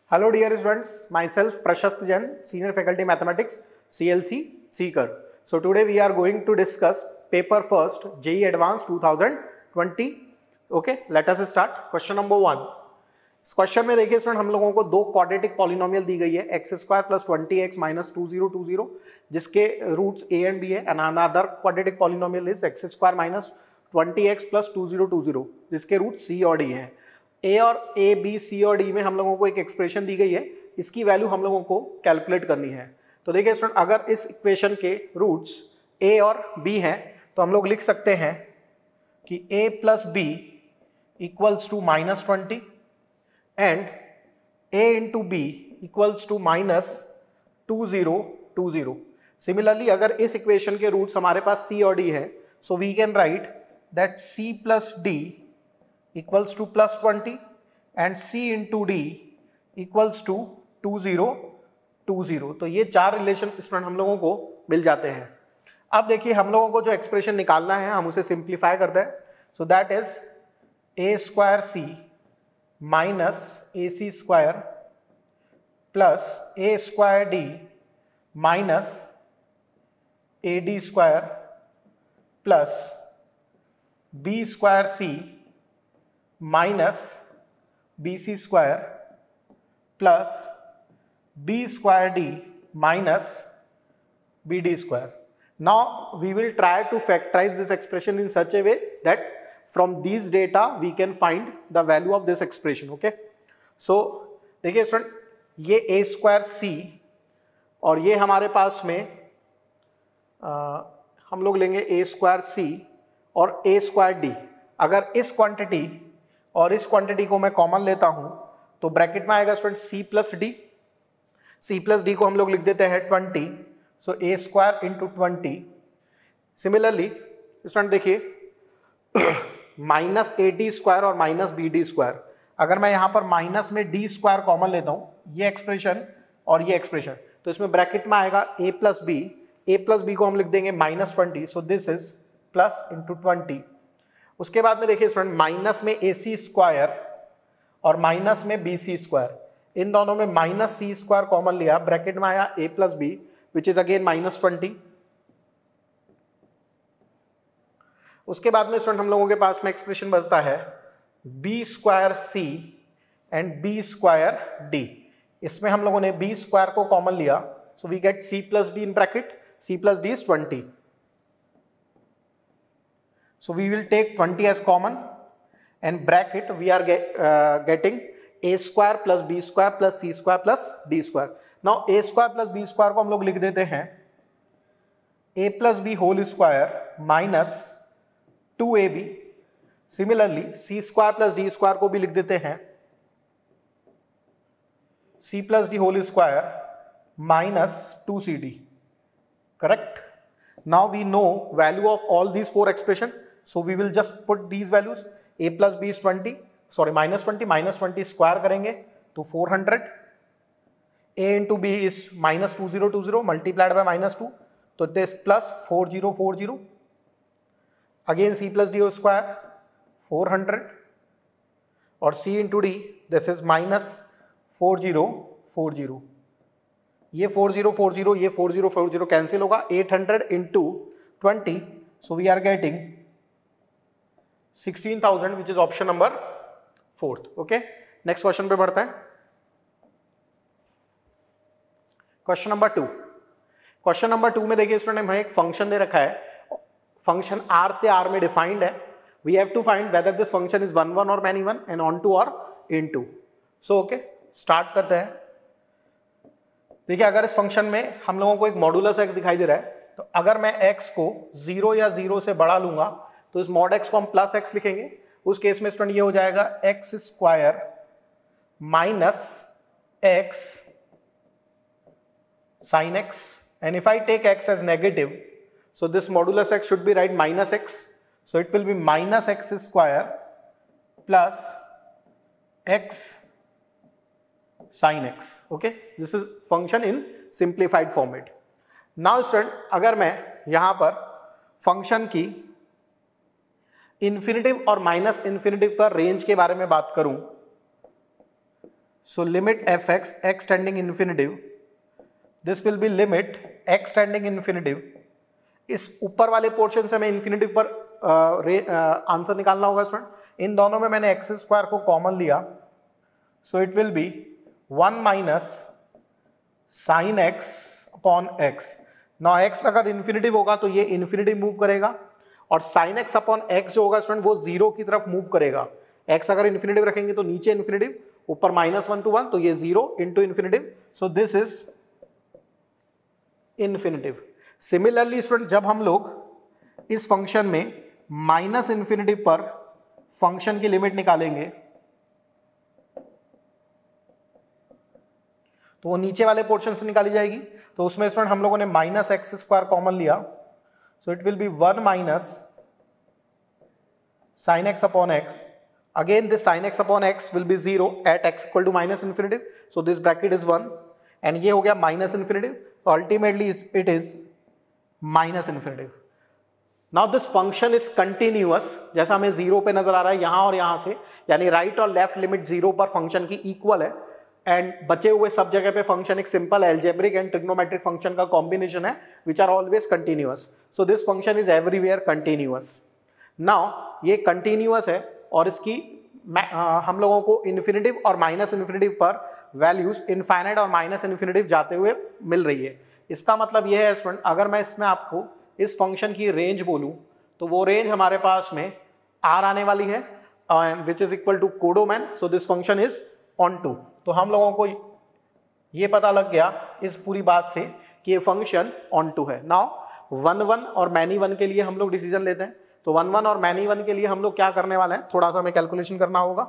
Hello dear students, myself Prashast Jain, Senior Faculty Mathematics, CLC, Seeker. So today we are going to discuss paper first, JEE Advanced 2020. Okay, let us start. Question number 1. इस question में देखिए student हम लोगों को दो quadratic polynomial दी गई है x square plus 20x minus 2020 जिसके रूट्स a एंड b है and another quadratic polynomial is x square minus 20x plus 2020 जिसके रूट c और d हैं. a और a b c और d में हम लोगों को एक एक्सप्रेशन दी गई है, इसकी वैल्यू हम लोगों को कैलकुलेट करनी है. तो देखिए स्टूडेंट अगर इस इक्वेशन के रूट्स a और b हैं तो हम लोग लिख सकते हैं कि a plus b equals to minus 20 and a into b equals to minus 2020. Similarly, अगर इस इक्वेशन के रूट्स हमारे पास c और d है, so we can write that c plus d equals to plus 20 and c into d equals to 2020. तो ये चार रिलेशन स्टूडेंट हम लोगों को मिल जाते हैं. अब देखिए हम लोगों को जो एक्सप्रेशन निकालना है हम उसे सिंप्लीफाई करते हैं. So that is a square c minus A C square plus A square D minus A D square plus B square C minus B C square plus B square D minus B D square. Now we will try to factorize this expression in such a way that from these data we can find the value of this expression. Okay, so देखिए student ये a square c और ये हमारे पास में हम लोग लेंगे a स्क्वायर c और a स्क्वायर d. अगर इस क्वांटिटी और इस क्वांटिटी को मैं कॉमन लेता हूं तो ब्रैकेट में आएगा student c plus D. c plus D को हम लोग लिख देते हैं 20, so a square into 20. Similarly student देखिए माइनस ए डी स्क्वायर और माइनस बी डी स्क्वायर, अगर मैं यहां पर माइनस में डी स्क्वायर कॉमन लेता हूं ये एक्सप्रेशन और ये एक्सप्रेशन, तो इसमें ब्रैकेट में आएगा a प्लस बी को हम लिख देंगे minus 20, so this is plus into 20. उसके बाद में देखिए स्टूडेंट माइनस में ए सी स्क्वायर और माइनस में बी सी स्क्वायर, इन दोनों में माइनस सी स्क्वायर कॉमन लिया, ब्रैकेट में आया a plus B which is again minus 20. उसके बाद में स्टूडेंट हम लोगों के पास में एक्सप्रेशन बचता है B square C and B square D. इसमें हम लोगों ने बी स्क्वायर को कॉमन लिया, so we get C plus D in bracket, C plus D is 20. So we will take 20 as common and bracket we are getting A square plus B square plus C square plus D square. Now A square plus B square को हम लोग लिख देते हैं A plus B whole square minus 2ab. Similarly C square plus D square को भी लिख देते हैं c plus D whole square minus 2cd. Correct. Now we know value of all these four expression, so we will just put these values. a plus B is 20, sorry minus 20 स्क्वायर करेंगे तो 400. a into B is minus 2020 multiplied by minus 2, तो it is plus 4040. Again c plus D square 400 और c into D this is minus 4040. ये 4040 ये 4040 cancel होगा, 800 into 20, so we are getting 16,000 which is option number 4. Okay, next question पे बढ़ते हैं. Question number 2. Question number 2 में देखिए student हमें एक फंक्शन दे रखा है, फंक्शन r से r में डिफाइंड है. We have to find whether this function is 1 1 और मैनी 1 एंड ऑन टू और into. So okay, start करते हैं. देखिए अगर इस फंक्शन में हम लोगों को एक मॉडुलस x दिखाई दे रहा है, तो अगर मैं x को 0 या 0 से बड़ा लूंगा तो इस मॉड x को हम प्लस x लिखेंगे. उस केस में स्टूडेंट ये हो जाएगा X square minus X sine x, and if I take x as negative, so this modulus x should be right minus x, so it will be minus x square plus x sin x. Okay, this is function in simplified format. Now student अगर मैं यहां पर function की infinitive और minus infinitive पर range के बारे में बात करूं, So limit fx, x tending infinitive, this will be limit x tending infinitive. इस ऊपर वाले पोर्शन से हमें इन्फिनिटिव पर आंसर निकालना होगा स्टूडेंट। इन दोनों में मैंने एक्स स्क्वायर को कॉमन लिया, so it will be 1 minus sine X upon X. Now X अगर इन्फिनिटिव होगा तो ये इन्फिनिटिव मूव करेगा, और साइन एक्स अपॉन एक्स जो होगा स्टूडेंट वो जीरो की तरफ मूव करेगा। एक्स अगर इन्फिनिटिव रखेंगे तो नीचे इन्फिनिटिव, ऊपर -1 to 1, तो ये 0 into infinitive, so this is infinitive. Similarly student जब हम लोग इस फंक्शन में माइनस इन्फिनिटिव पर फंक्शन की लिमिट निकालेंगे तो वो नीचे वाले पोर्शन से निकाली जाएगी। तो उसमें स्टूडेंट हम लोगों ने माइनस एक्स स्क्वायर कॉमन लिया, so it will be 1 minus sine X upon X. Again this sine X upon X will be 0 at X equal to minus infinitive, so this bracket is 1, and ये हो गया minus infinitive, तो ultimately it is minus infinitive. Now this function is continuous, जैसा हमें 0 पे नजर आ रहा है यहां और यहां से, यानी राइट और लेफ्ट लिमिट 0 पर फंक्शन की इक्वल है, एंड बचे हुए सब जगह पे फंक्शन एक simple algebraic and trigonometric function का कॉम्बिनेशन है which are always continuous. So this function is everywhere continuous. Now ये कंटिन्यूअस है और इसकी हम लोगों को इन्फिनिटिव और माइनस इन्फिनिटिव पर वैल्यूज इनफाइनाइट और माइनस इन्फिनिटिव जाते हुए मिल रही है। इसका मतलब यह है स्टूडेंट, अगर मैं इसमें आपको इस फंक्शन की रेंज बोलूं तो वो रेंज हमारे पास में R आने वाली है, which is equal to codomain, so this function is onto. तो हम लोगों को ये पता लग गया इस पूरी बात से कि ये फंक्शन ऑन टू है। नाउ 1 1 और मैनी 1 के लिए हम लोग डिसीजन लेते हैं, तो 1 1 और मैनी 1 के लिए हम लोग क्या करने वाले हैं, थोड़ा सा हमें कैलकुलेशन करना होगा।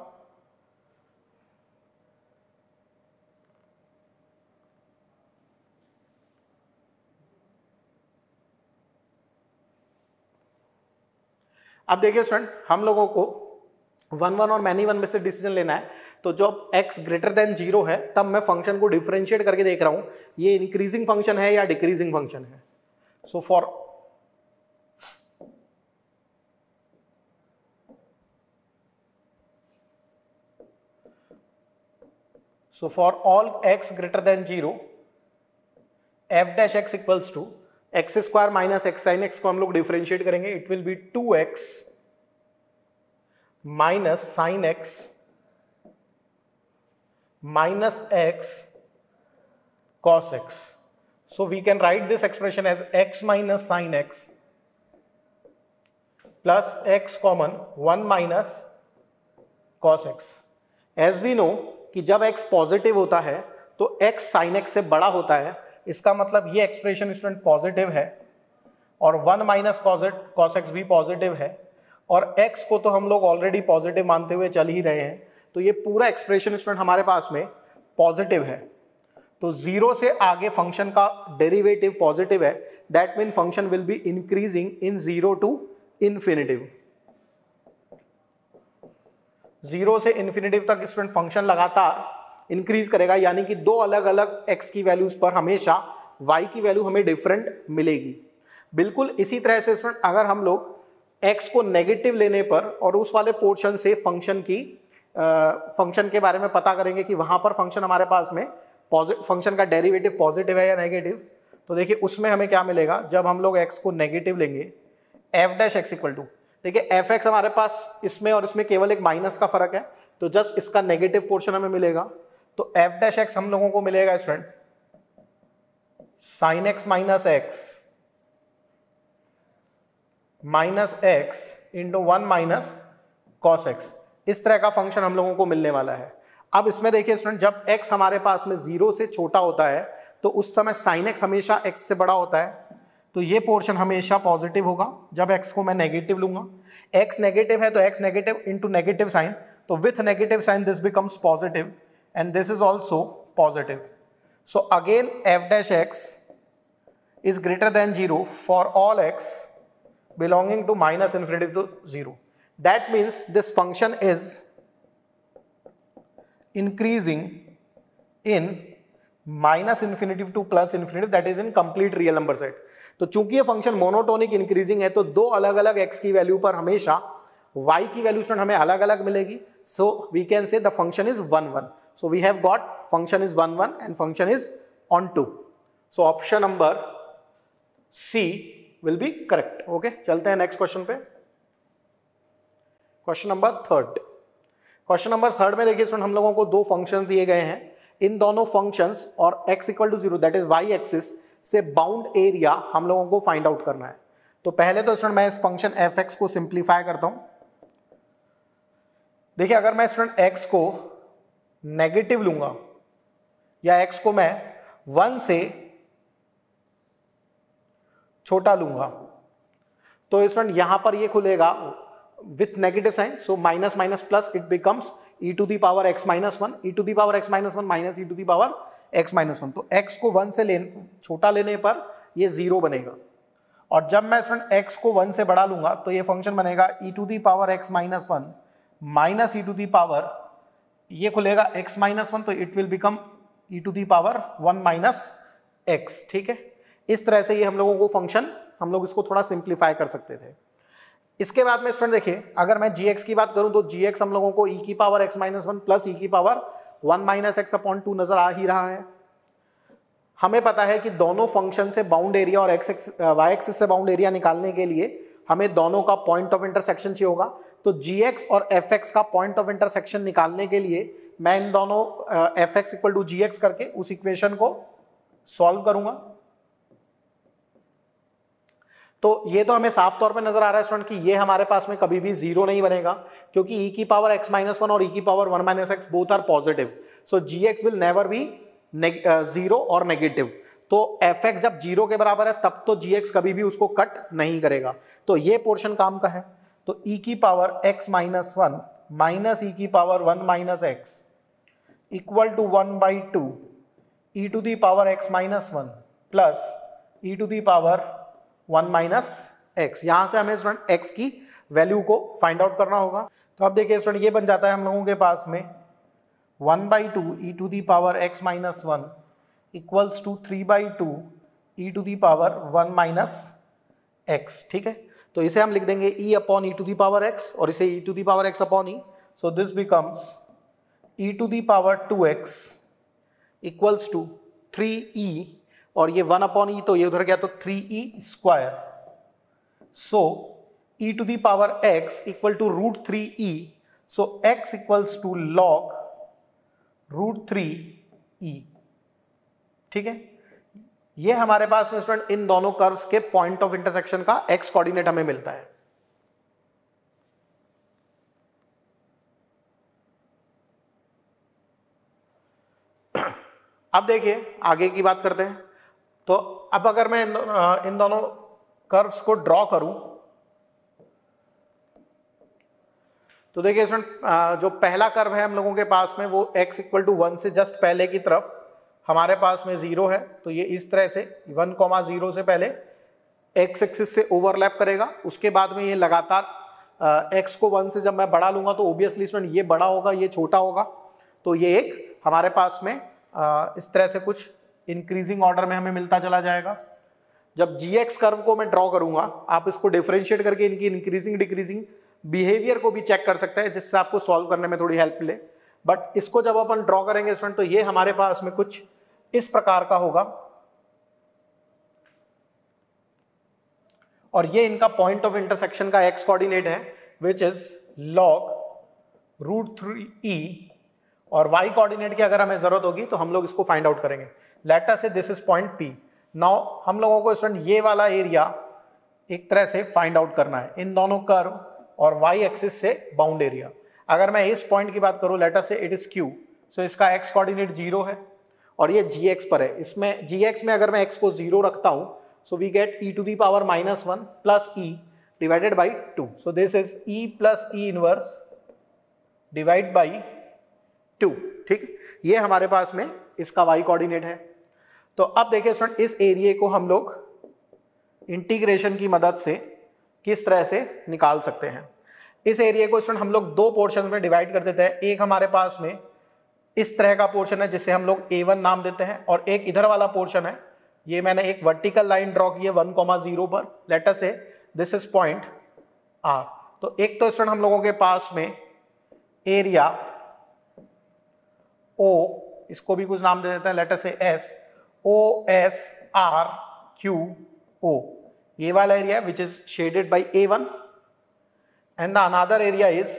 अब देखिए स्टूडेंट, हम लोगों को 1 1 और मैनी 1 में से डिसीजन लेना है, तो जब x ग्रेटर देन 0 है तब मैं फंक्शन को डिफरेंशिएट करके देख रहा हूं ये इंक्रीजिंग फंक्शन है या डिक्रीजिंग फंक्शन है। So for all x greater than 0 f dash x equals to X square minus X sine X को हम लोग डिफरेंशिएट करेंगे, it will be 2x minus sine X minus x cos x. So we can write this expression as x minus sin x plus x common 1 minus cos x. As we know कि जब x positive होता है तो x sin x से बड़ा होता है, इसका मतलब ये एक्सप्रेशन स्टूडेंट पॉजिटिव है, और 1 माइनस cos x भी पॉजिटिव है, और x को तो हम लोग ऑलरेडी पॉजिटिव मानते हुए चल ही रहे हैं, तो ये पूरा एक्सप्रेशन स्टूडेंट हमारे पास में पॉजिटिव है। तो 0 से आगे फंक्शन का डेरिवेटिव पॉजिटिव है, that mean function will be increasing in 0 to infinitive. 0 से इन्फिनिटिव तक स्टूडेंट फंक्शन लगातार इंक्रीज करेगा, यानी कि दो अलग अलग x की वैल्यूज पर हमेशा y की वैल्यू हमें डिफरेंट मिलेगी। बिल्कुल इसी तरह से स्टूडेंट अगर हम लोग x को नेगेटिव लेने पर और उस वाले पोर्शन से फंक्शन के बारे में पता करेंगे कि वहां पर फंक्शन हमारे पास में फंक्शन का डेरिवेटिव पॉजिटिव है या नेगेटिव, तो देखिए उसमें हमें क्या मिलेगा जब हम लोग x को नेगेटिव लेंगे, f dash x equal to, देखिए एफ एक्स हमारे पास इसमें और इसमें केवल एक माइनस का फर्क है, तो जस्ट इसका नेगेटिव पोर्शन हमें मिलेगा, तो f डैश x हम लोगों को मिलेगा student sine X minus X minus X into 1 minus cos X, इस तरह का फंक्शन हम लोगों को मिलने वाला है। अब इसमें देखिए स्टूडेंट जब x हमारे पास में 0 से छोटा होता है तो उस समय साइन x हमेशा x से बड़ा होता है, तो ये पोर्शन हमेशा पॉजिटिव होगा जब x को मैं नेगेटिव लूंगा। x नेगेटिव है तो x negative into negative sign, तो with negative sign this becomes positive and this is also positive. So again f dash x is greater than 0 for all x belonging to minus infinity to 0. That means this function is increasing in minus infinity to plus infinity, that is in complete real number set. तो चूंकि ये function monotonic increasing है तो दो अलग अलग x की value पर हमेशा y की वैल्यू हमें अलग अलग मिलेगी, so we can say the function is 1 1। So we have got function is 1 1 and function is on 2. So option number C will be correct. Okay, चलते हैं नेक्स्ट क्वेश्चन पे. Question number third. Question number third में देखिए student, हम लोगों को दो functions दिए गए हैं. इन दोनों फंक्शंस और x equal to 0 that is y axis से बाउंड एरिया हम लोगों को फाइंड आउट करना है. तो पहले तो स्टूडेंट मैं इस फंक्शन f(x) को सिंप्लीफाई करता हूं. देखिए अगर मैं स्टूडेंट x को नेगेटिव लूंगा या x को मैं 1 से छोटा लूंगा तो स्टूडेंट यहां पर ये खुलेगा with negative sign. So minus minus plus it becomes e to the power x minus 1, e to the power x minus 1 minus e to the power x minus 1. तो x को 1 से छोटा लेने पर ये 0 बनेगा. और जब मैं स्टूडेंट x को 1 से बड़ा लूंगा तो ये फंक्शन बनेगा e to the power x minus 1 minus e to the power, ये खुलेगा x माइनस 1 तो it will become e to the power 1 minus x. ठीक है, इस तरह से ये हम लोगों को फंक्शन, हम लोग इसको थोड़ा सिंप्लीफाई कर सकते थे. इसके बाद में स्टूडेंट देखिए अगर मैं gx की बात करूं तो gx हम लोगों को e की power x minus 1 plus e की पावर 1 माइनस x अपॉन 2 नजर आ ही रहा है. हमें पता है कि दोनों फंक्शन से बाउंड एरिया और y एक्सिस से बाउंड एरिया निकालने के लिए हमें दोनों का पॉइंट ऑफ इंटरसेक्शन चाहिए होगा. तो gx और fx का पॉइंट ऑफ इंटरसेक्शन निकालने के लिए मैं इन दोनों fx इक्वल टू gx करके उस इक्वेशन को सॉल्व करूंगा. तो ये तो हमें साफ तौर पे नजर आ रहा है स्टूडेंट कि ये हमारे पास में कभी भी 0 नहीं बनेगा क्योंकि e की पावर x माइनस 1 और e की power 1 minus x both are positive. So gx will never be 0 और नेगेटिव. तो fx जब 0 के बराबर है तब तो gx कभी भी उसको कट नहीं करेगा. तो ये पोर्शन काम का है. तो e की power x minus 1 minus e की power 1 minus x equal to 1/2 e to the power x minus 1 plus e to the power 1 minus x. यहां से हमें स्टूडेंट x की वैल्यू को फाइंड आउट करना होगा. तो अब देखिए स्टूडेंट ये बन जाता है हम लोगों के पास में 1/2 e to the power x minus 1 equals to 3/2 e to the power 1 minus x. ठीक है, तो इसे हम लिख देंगे e upon e to the power x और इसे e to the power x upon e. So this becomes e to the power 2x equals to 3e और ये 1 अपॉन e तो ये उधर गया तो 3e square. So e to the power x equal to √3e. So x equals to log √3e. ठीक है, ये हमारे पास में स्टूडेंट इन दोनों कर्व्स के पॉइंट ऑफ इंटरसेक्शन का x कोऑर्डिनेट हमें मिलता है. अब देखिए आगे की बात करते हैं. तो अब अगर मैं इन दोनों कर्व्स को ड्रॉ करूं तो देखिए स्टूडेंट जो पहला कर्व है हम लोगों के पास में वो x इक्वल टू 1 से जस्ट पहले की तरफ हमारे पास में 0 है. तो ये इस तरह से 1,0 से पहले x एक्सिस से ओवरलैप करेगा. उसके बाद में ये लगातार x को 1 से जब मैं बढ़ा लूंगा तो ऑब्वियसली स्टूडेंट ये बड़ा होगा, ये छोटा होगा. तो ये एक हमारे पास में इस तरह से कुछ इंक्रीजिंग ऑर्डर में हमें मिलता चला जाएगा. जब gx कर्व को मैं ड्रॉ करूंगा आप इसको डिफरेंशिएट करके इनकी इंक्रीजिंग डिक्रीजिंग बिहेवियर को भी चेक कर सकते हैं जिससे आपको सॉल्व करने में थोड़ी हेल्प मिले. बट इसको जब अपन ड्रॉ करेंगे स्टूडेंट तो ये हमारे पास में कुछ इस प्रकार का होगा और ये इनका पॉइंट ऑफ इंटरसेक्शन का x कोऑर्डिनेट है विच इज log √3e. और y कोऑर्डिनेट की अगर हमें जरूरत होगी तो हम लोग इसको फाइंड आउट करेंगे. Let us say this is point P. Now हम लोगों को स्टूडेंट ये वाला एरिया एक तरह से फाइंड आउट करना है इन दोनों कर्व और y एक्सिस से बाउंड एरिया. अगर मैं इस पॉइंट की बात करूं लेट अस से इट इज Q. सो इसका x कोऑर्डिनेट 0 है और ये gx पर है. इसमें gx में अगर मैं x को 0 रखता हूं so we get e to the power -1 plus e divided by 2. So this is e plus e inverse divide by 2. ठीक, ये हमारे पास में इसका y कोऑर्डिनेट है. तो अब देखिए स्टूडेंट इस एरिया को हम लोग इंटीग्रेशन की मदद से किस तरह से निकाल सकते हैं. इस एरिया को स्टूडेंट हम लोग दो पोर्शन में डिवाइड कर देते हैं. एक हमारे पास में इस तरह का पोर्शन है जिसे हम लोग A1 नाम देते हैं और एक इधर वाला पोर्शन है. ये मैंने एक वर्टिकल लाइन ड्रॉ की है 1,0 पर. Late us say this is point R. तो एक तो स्टूडेंट हम लोगों के पास में एरिया ओ, इसको भी कुछ नाम दे देते हैं, let us say S, O S R Q O, ये वाला area which is shaded by A1 and the another area is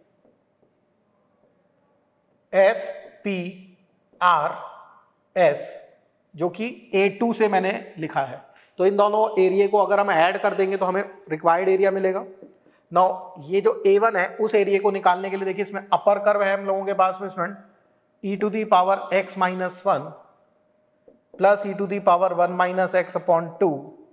S P R S, जो कि A2 से मैंने लिखा है। तो इन दोनों एरिया को अगर हम ऐड कर देंगे तो हमें रिक्वायर्ड एरिया मिलेगा। नाउ ये जो A1 है उस एरिया को निकालने के लिए देखिए इसमें अपर कर्व है हम लोगों के पास में student, e to the power x minus 1 plus e to the power 1 minus x upon 2,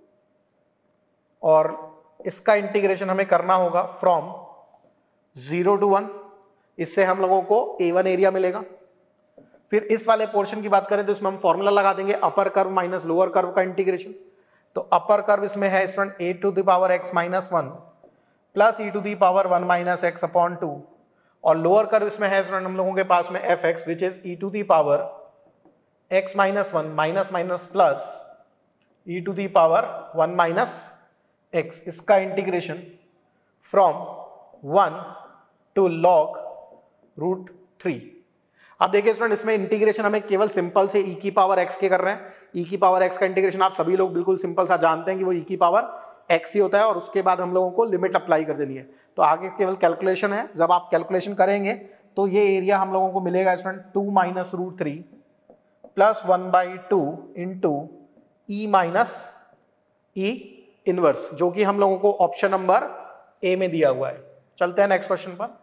और इसका इंटीग्रेशन हमें करना होगा फ्रॉम 0 to 1, इससे हम लोगों को A1 एरिया मिलेगा। फिर इस वाले पोर्शन की बात करें तो इसमें हम फॉर्मूला लगा देंगे upper curve minus lower curve का इंटीग्रेशन। तो अपर कर्व इसमें है student a to the power x minus 1 plus e to the power 1 minus x upon 2, और लोअर कर्व इसमें है स्टूडेंट हम लोगों के पास में fx which is e to the power x minus 1 minus minus plus e to the power 1 minus x, इसका integration from 1 to log root 3। अब देखिए स्टूडेंट इसमें इंटीग्रेशन हमें केवल सिंपल से e की पावर x के कर रहे हैं। e की पावर x का इंटीग्रेशन आप सभी लोग बिल्कुल सिंपल सा जानते हैं कि वो e की पावर x ही होता है, और उसके बाद हम लोगों को लिमिट अप्लाई कर देनी है। तो आगे केवल कैलकुलेशन है, जब आप कैलकुलेशन करेंगे तो ये एरिया हम लोगों को मिलेगा student 2 minus root 3 plus 1/2 into e minus e inverse, जो कि हम लोगों को ऑप्शन नंबर ए में दिया हुआ है। चलते हैं नेक्स्ट क्वेश्चन पर।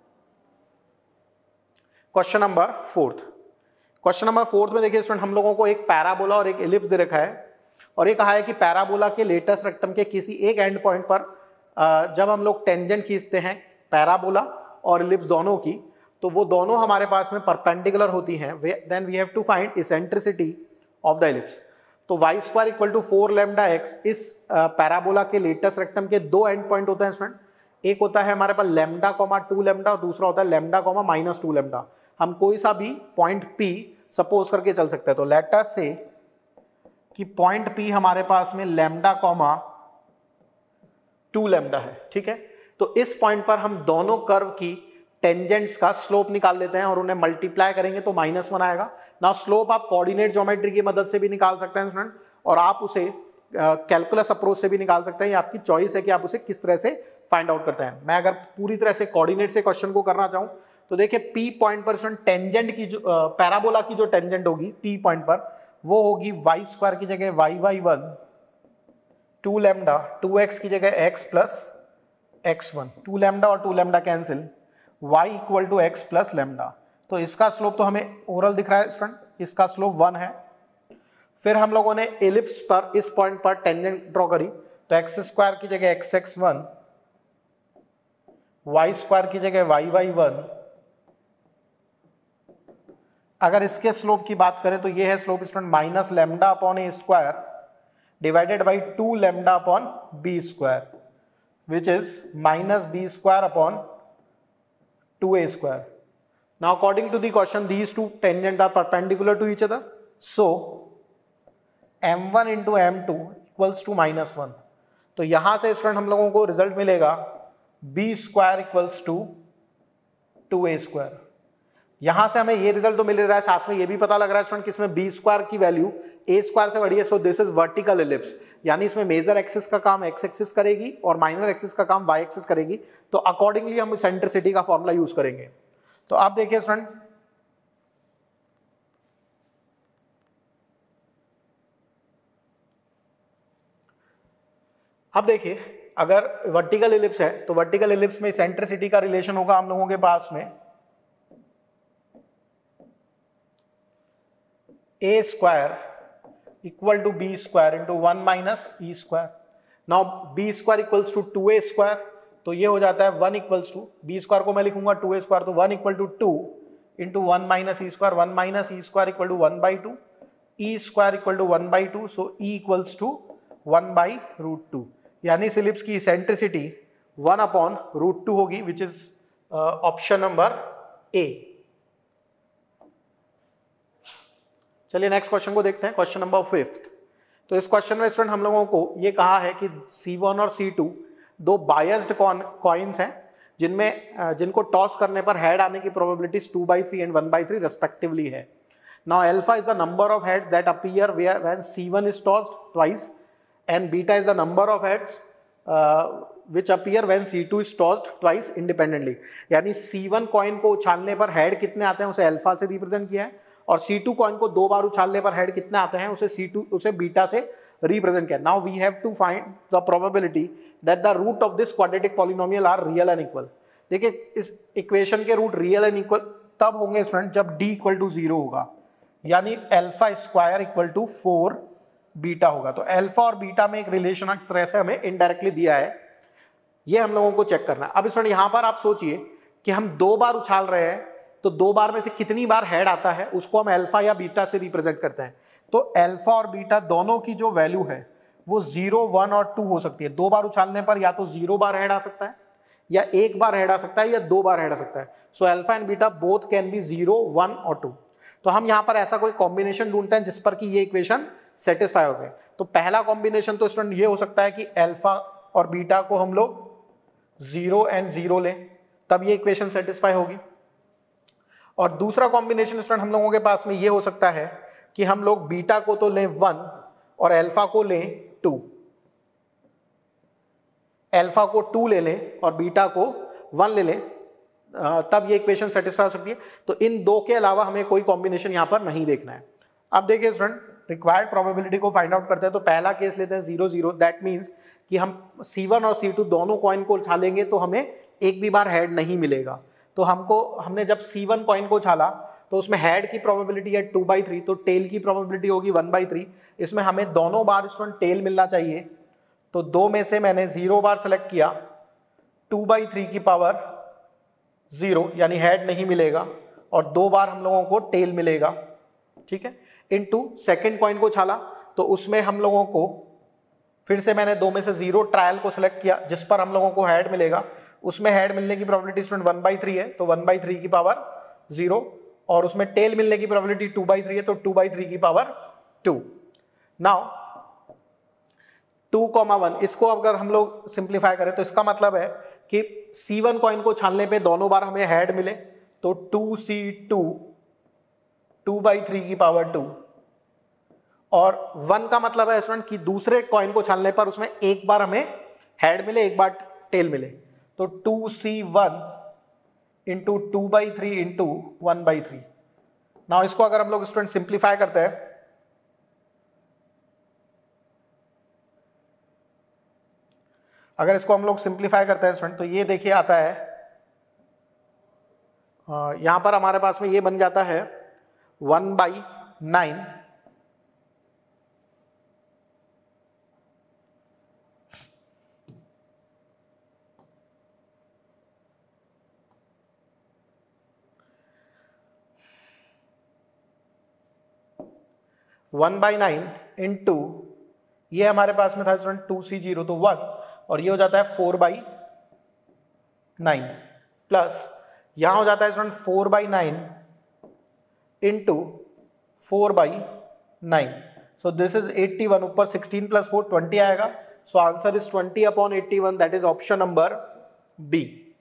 Question number 4। क्वेश्चन नंबर 4 में देखिए स्टूडेंट हम लोगों को एक पैराबोला और एक एलिप्स दे रखा है, और ये कहा है कि पैराबोला के लेटेस्ट रेक्टम के किसी एक एंड पॉइंट पर जब हम लोग टेंजेंट खींचते हैं पैराबोला और एलिप्स दोनों की, तो वो दोनों हमारे पास में परपेंडिकुलर होती हैं, then we have to find eccentricity of the ellipse. तो y square equal to 4 lambda x इस पैराबोला के लेटेस्ट रेक्टम के दो एंड पॉइंट होते हैं स्टूडेंट। एक होता है हमारे पास लैम्डा कॉमा 2 लैम्डा, और दूसरा होता है लैम्डा कॉमा माइनस 2 लैम्डा। हम कोई सा भी पॉइंट P सपोज करके चल सकते हैं। तो लेट अस से कि पॉइंट P हमारे पास में लैम्डा कॉमा 2 लैम्डा है, ठीक है। तो इस पॉइंट पर हम दोनों कर्व की टेंजेंट्स का स्लोप निकाल लेते हैं और उन्हें मल्टीप्लाई करेंगे तो -1 आएगा ना। स्लोप आप कोऑर्डिनेट ज्योमेट्री की मदद से भी निकाल सकते हैं स्टूडेंट, और आप उसे कैलकुलस अप्रोच से भी निकाल सकते हैं। ये आपकी चॉइस है कि आप उसे किस तरह से फाइंड आउट करते हैं। मैं अगर पूरी तरह से कोऑर्डिनेट से क्वेश्चन को करना चाहूं तो देखिए P पॉइंट पर स्टूडेंट टेंजेंट की जो पैराबोला की जो टेंजेंट होगी P पॉइंट पर, वो होगी y स्क्वायर की जगह y/1 2 लैम्डा 2x की जगह x प्लस x1, 2 लैम्डा और 2 lambda cancel, y equal to x plus lambda. तो इसका स्लोप तो हमें ओरल दिख रहा है स्टूडेंट, इसका स्लोप 1 है। फिर हम लोगों ने एलिप्स पर इस पॉइंट पर टेंजेंट ड्रॉ करी, तो x स्क्वायर की जगह xx1, y स्क्वायर की जगह y/1। अगर इसके स्लोप की बात करें तो ये है slope student minus lambda upon a square divided by 2 lambda upon b square, which is minus b square upon 2a square. Now according to the question these two tangents are perpendicular to each other, so m1 into m2 equals to -1। तो यहां से student हम लोगों को result मिलेगा b square equals to 2a square. यहां से हमें ये रिजल्ट तो मिल रहा है, साथ में ये भी पता लग रहा है स्टूडेंट कि इसमें b स्क्वायर की वैल्यू a स्क्वायर से बड़ी है, so this is vertical ellipse, यानी इसमें मेजर एक्सिस का काम x एक्सिस करेगी और माइनर एक्सिस का काम y एक्सिस करेगी। तो अकॉर्डिंगली हम सेंट्रिसिटी का फॉर्मूला यूज करेंगे। तो आप देखिए स्टूडेंट अब देखिए अगर वर्टिकल एलिप्स है तो वर्टिकल एलिप्स में सेंट्रिसिटी का रिलेशन होगा हम लोगों के पास में a square equal to b square into 1 minus e square. Now b square equals to 2a square, तो ये हो जाता है 1 इक्वल्स टू बी स्क्वायर को मैं लिखूंगा 2a स्क्वायर, तो 1 equal to 2 into 1 minus e square, 1 minus e square equal to 1/2, e square equal to 1/2, so e equals to 1/√2। यानी इस एलिप्स की इसेंट्रिसिटी 1/√2 होगी, which is option number A. चलिए next question को देखते हैं, क्वेश्चन नंबर 5। तो इस क्वेश्चन में स्टूडेंट हम लोगों को ये कहा है कि C1 और C2 दो बायस्ड कॉइन्स हैं जिनको टॉस करने पर हेड आने की प्रोबेबिलिटीज 2/3 एंड 1/3 रेस्पेक्टिवली है। Now alpha is the number of heads that appear when C1 is tossed twice and beta is the number of heads which appear when C2 is tossed twice independently। यानी C1 coin को उछालने पर head कितने आते हैं उसे alpha से represent किया है, और C2 कॉइन को 2 बार उछालने पर हेड कितने आते हैं उसे बीटा से रिप्रेजेंट किया। Now we have to find the probability that the root of this quadratic polynomial are real and equal. देखिए इस इक्वेशन के रूट रियल एंड इक्वल तब होंगे स्टूडेंट जब d इक्वल टू 0 होगा, यानी alpha square equal to 4 beta होगा। तो अल्फा और बीटा में एक रिलेशन एक तरह से हमें इनडायरेक्टली दिया है, ये हम लोगों को चेक करना है। अब स्टूडेंट यहां पर आप सोचिए कि हम 2 बार उछाल रहे हैं, तो 2 बार में से कितनी बार हेड आता है उसको हम अल्फा या बीटा से रिप्रेजेंट करते हैं। तो अल्फा और बीटा दोनों की जो वैल्यू है वो 0, 1 और 2 हो सकती है। 2 बार उछालने पर या तो 0 बार हेड आ सकता है, या 1 बार हेड आ सकता है, या 2 बार हेड आ सकता है। So alpha and beta both can be 0, 1 और 2। तो हम यहां पर ऐसा कोई कॉम्बिनेशन ढूंढते हैं जिस पर कि ये इक्वेशन सेटिस्फाई हो गए। तो पहला कॉम्बिनेशन तो स्टूडेंट ये हो सकता है कि अल्फा और बीटा को हम लोग 0 एंड 0 लें, तब ये इक्वेशन सेटिस्फाई होगी। और दूसरा कॉम्बिनेशन स्टूडेंट हम लोगों के पास में ये हो सकता है कि हम लोग बीटा को तो लें 1 और अल्फा को लें 2। अल्फा को 2 ले लें और बीटा को 1 ले लें, तब ये इक्वेशन सेटिस्फाई हो सकती है। तो इन दो के अलावा हमें कोई कॉम्बिनेशन यहां पर नहीं देखना है। अब देखिए स्टूडेंट, रिक्वायर्ड प्रोबेबिलिटी को फाइंड आउट करते हैं। तो पहला केस लेते हैं 0, 0। दैट मीन्स कि हम C1 और C2 दोनों कॉइन को उछालेंगे तो हमें एक भी बार हेड नहीं मिलेगा। तो हमने जब C1 कॉइन को उछाला तो उसमें हेड की प्रोबेबिलिटी है 2/3, तो टेल की प्रोबेबिलिटी होगी 1/3। इसमें हमें दोनों बार स्टूडेंट टेल मिलना चाहिए, तो 2 में से मैंने 0 बार सेलेक्ट किया, 2/3 की पावर 0 यानी हेड नहीं मिलेगा, और 2 बार हम लोगों को टेल मिलेगा। ठीक है, इनटू सेकंड कॉइन को छाला तो उसमें हम लोगों को फिर से मैंने 2 में से 0 ट्रायल को सिलेक्ट किया जिस पर हम लोगों को हेड मिलेगा। उसमें हेड मिलने की प्रोबेबिलिटी स्टूडेंट 1/3 है, तो 1/3 की पावर 0, और उसमें टेल मिलने की प्रोबेबिलिटी 2/3 है, तो 2/3 की पावर 2। नाउ 2,1 इसको अगर हम लोग सिंप्लीफाई करें तो इसका मतलब है कि C1 कॉइन को छालने पे दोनों बार हमें हेड मिले, तो 2C2 2/3 की पावर 2, और 1 का मतलब है स्टूडेंट कि दूसरे कॉइन को छालने पर उसमें एक बार हमें हेड मिले, एक बार टेल मिले, तो 2C1 इंटू 2/3 इंटू 1/3। नाउ इसको अगर हम लोग स्टूडेंट सिंप्लीफाई करते हैं, अगर इसको हम लोग सिंप्लीफाई करते हैं स्टूडेंट, तो ये देखिए आता है, यहां पर हमारे पास में ये बन जाता है 1/9 इंटू ये हमारे पास में था स्टूडेंट 2C0 तो 1, और ये हो जाता है 4/9 प्लस यहां हो जाता है student 4/9 into 4/9। So this is 81, ऊपर 16 प्लस 4 20 आएगा। So answer is 20/81, that is option number B.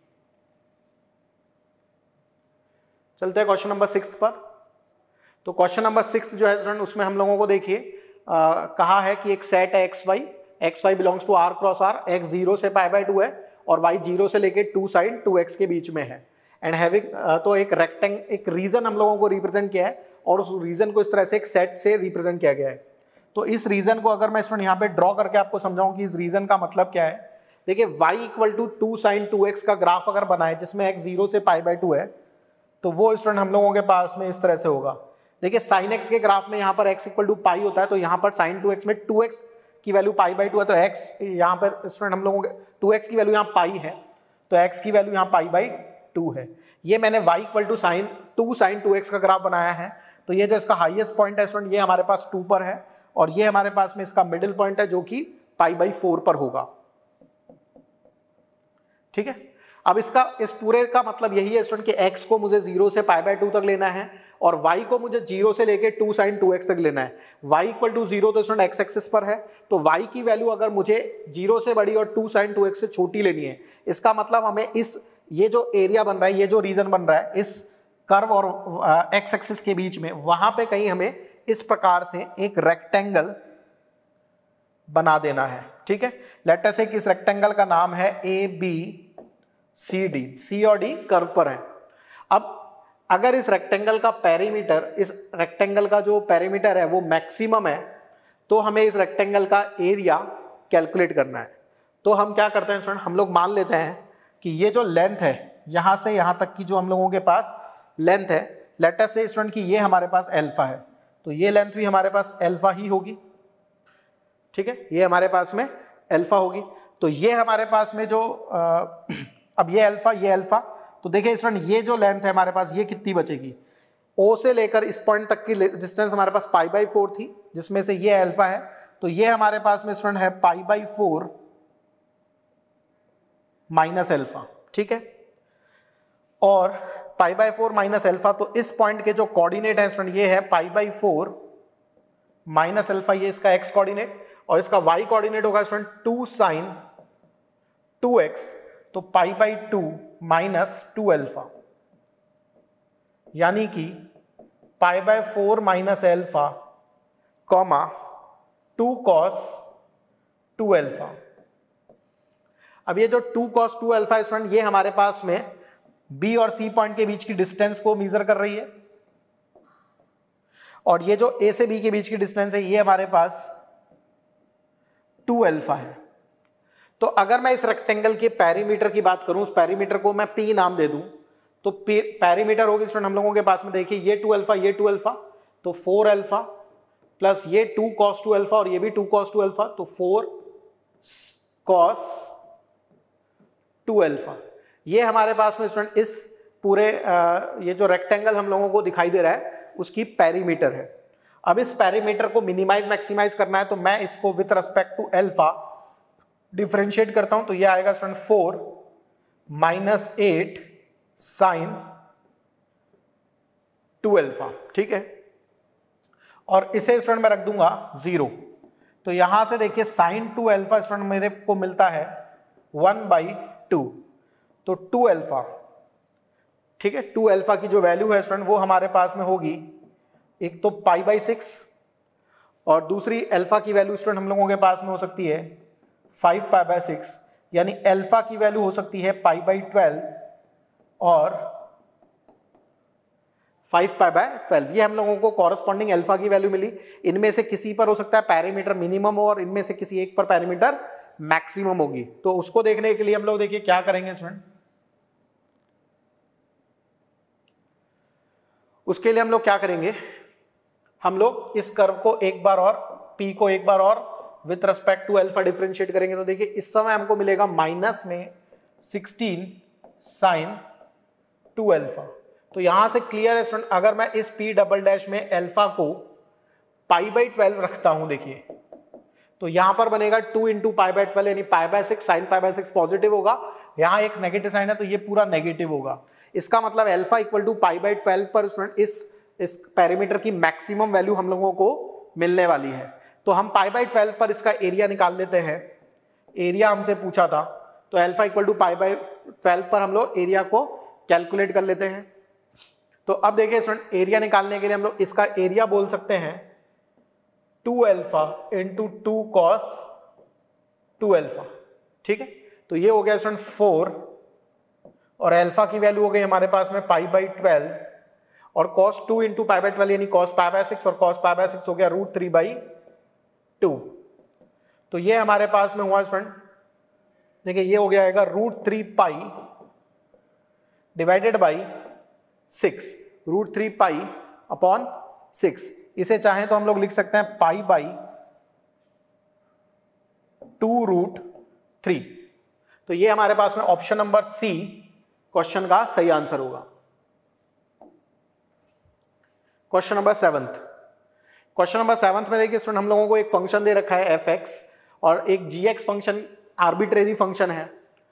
चलते हैं क्वेश्चन नंबर 6 पर। तो क्वेश्चन नंबर 6 जो है स्टूडेंट, उसमें हम लोगों को देखिए कहा है कि एक सेट है xy belongs to r cross r, x 0 से π/2 है और y 0 से लेके 2 sin 2x के बीच में है, एंड हैविंग तो एक रीजन हम लोगों को रिप्रेजेंट किया है, और उस रीजन को इस तरह से एक सेट से रिप्रेजेंट किया गया है। तो इस रीजन को अगर मैं स्टूडेंट यहाँ पे ड्रॉ करके आपको समझाऊं कि इस रीजन का मतलब क्या है, देखिए y equal to 2 sin 2x का ग्राफ अगर बनाए जिसमें x 0 से π/2 है, तो वो स्टूडेंट हम लोगों के पास में इस तरह से होगा। देखिए sin x के ग्राफ में यहाँ पर x इक्वल टू पाई होता है, तो यहाँ पर sin 2x में 2x की वैल्यू π/2 है, तो x यहाँ पर स्टूडेंट हम लोगों के 2x की वैल्यू यहाँ पाई है, तो x की वैल्यू यहाँ π/2 है। ये मैंने y equal to 2 sin 2x का ग्राफ बनाया है, तो ये जो इसका हाईएस्ट पॉइंट है स्टूडेंट, ये हमारे पास 2 पर है, और ये हमारे पास में इसका मिडिल पॉइंट है जो कि π/4 पर होगा। ठीक है, अब इस पूरे का मतलब यही है स्टूडेंट कि x को मुझे 0 से π/2 तक लेना है, और y को मुझे 0 से लेके 2 sin 2x तक लेना है। y इक्वल टू 0 तो स्टूडेंट x एक्सिस पर है, तो y की वैल्यू अगर मुझे 0 से बड़ी और 2 sin 2x से छोटी लेनी है, इसका मतलब हमें इस ये जो एरिया बन रहा है, ये जो रीजन बन रहा है इस कर्व और एक्स एक्सिस के बीच में, वहां पे कहीं हमें इस प्रकार से एक रेक्टेंगल बना देना है। ठीक है, लेट अस से कि इस रेक्टेंगल का नाम है ए बी सी डी, सी और डी कर्व पर है। अब अगर इस रेक्टेंगल का पेरीमीटर, इस रेक्टेंगल का जो पेरीमीटर है वो मैक्सिमम है, तो हमें इस रेक्टेंगल का एरिया कैलकुलेट करना है। तो हम क्या करते हैं स्टूडेंट, हम लोग मान लेते हैं कि ये जो लेंथ है यहां से यहां तक की जो हम लोगों के पास लेंथ है, लेट अस से स्टूडेंट कि ये हमारे पास अल्फा है, तो ये लेंथ भी हमारे पास अल्फा ही होगी। ठीक है, ये हमारे पास में अल्फा होगी। तो ये हमारे पास में जो अब ये अल्फा, तो देखिए स्टूडेंट ये जो लेंथ है हमारे पास, ये कितनी बचेगी, ओ से लेकर इस पॉइंट तक की डिस्टेंस हमारे पास π/4 थी, जिसमें से ये अल्फा है, तो ये हमारे पास में स्टूडेंट है π/4 माइनस अल्फा। ठीक है, और π/4 माइनस अल्फा, तो इस पॉइंट के जो कोऑर्डिनेट है स्टूडेंट ये है π/4 माइनस अल्फा, ये इसका एक्स कोऑर्डिनेट, और इसका वाई कोऑर्डिनेट होगा स्टूडेंट 2 sin 2x, तो π/2 माइनस 2 अल्फा, यानी कि π/4 minus alpha comma 2 cos 2 alpha. अब ये जो 2 cos 2 अल्फा स्टूडेंट, ये हमारे पास में बी और सी पॉइंट के बीच की डिस्टेंस को मेजर कर रही है, और ये जो ए से बी के बीच की डिस्टेंस है ये हमारे पास 2 अल्फा है। तो अगर मैं इस रेक्टेंगल के पेरीमीटर की बात करूं, उस पेरीमीटर को मैं पी नाम दे दूं, तो पेरीमीटर होगी स्टूडेंट हम लोगों के पास में, देखिए ये 2 अल्फा, ये 2 अल्फा, तो 4 अल्फा प्लस ये 2 cos 2 अल्फा और ये भी 2 cos 2 अल्फा, तो 4 cos 2 अल्फा। ये हमारे पास में स्टूडेंट इस पूरे ये जो रेक्टेंगल हम लोगों को दिखाई दे रहा है उसकी पेरीमीटर है। अब इस पेरीमीटर को मिनिमाइज मैक्सिमाइज करना है, तो मैं इसको with respect to alpha differentiate करता हूं, तो ये आएगा स्टूडेंट 4 माइनस 8 साइन 2 अल्फा। ठीक है, और इसे स्टूडेंट मैं रख दूंगा 0, तो यहां से देखिए साइन 2 अल्फा स्टूडेंट मेरे को मिलता है 1/2, तो 2 अल्फा। ठीक है, 2 अल्फा की जो वैल्यू है स्टूडेंट वो हमारे पास में होगी एक तो π/6, और दूसरी अल्फा की वैल्यू स्टूडेंट हम लोगों के पास में हो सकती है 5π/6, यानी अल्फा की वैल्यू हो सकती है π/12 और 5π/12। ये हम लोगों को कॉरस्पॉन्डिंग अल्फा की वैल्यू मिली। इनमें से किसी पर हो सकता है पैरामीटर मिनिमम हो और इनमें से किसी एक पर पैरामीटर मैक्सिमम होगी। तो उसको देखने के लिए हम लोग देखिए क्या करेंगे स्टूडेंट, उसके लिए हम लोग क्या करेंगे, हम लोग इस कर्व को एक बार और P को एक बार और with respect to alpha differentiate करेंगे। तो देखिए इस समय हमको मिलेगा माइनस में 16 साइन 2 अल्फा। तो यहां से क्लियर है स्टूडेंट, अगर मैं इस P डबल डैश में अल्फा को π/12 रखता हूं, देखिए तो यहां पर बनेगा 2 इंटू π/12 यानी π/6, साइन π/6 पॉजिटिव होगा, यहां एक नेगेटिव साइन है तो ये पूरा नेगेटिव होगा। इसका मतलब अल्फा इक्वल टू π/12 पर स्टूडेंट इस पैरामीटर की मैक्सिमम वैल्यू हम लोगों को मिलने वाली है। तो हम π/12 पर इसका एरिया निकाल लेते हैं, एरिया हमसे पूछा था, तो अल्फा इक्वल टू π/12 पर हम लोग एरिया को कैलकुलेट कर लेते हैं। तो अब देखिए स्टूडेंट, एरिया निकालने के लिए हम लोग इसका एरिया बोल सकते हैं 2 अल्फा इंटू 2 cos 2 अल्फा। ठीक है, तो ये हो गया स्टूडेंट 4, और अल्फा की वैल्यू हो गई हमारे पास में π/12, और cos 2 इंटू π/12 यानी cos π/6, और cos π/6 हो गया √3/2। तो ये हमारे पास में हुआ स्टूडेंट, देखिए ये हो गया आएगा √3π डिवाइडेड बाई 6, √3π/6। इसे चाहें तो हम लोग लिख सकते हैं π/2√3। तो ये हमारे पास में ऑप्शन नंबर सी क्वेश्चन का सही आंसर होगा। Question number 7। क्वेश्चन नंबर 7 में देखिए स्टूडेंट, हम लोगों को एक फंक्शन दे रखा है fx और एक gx फंक्शन आर्बिट्रेरी फंक्शन है।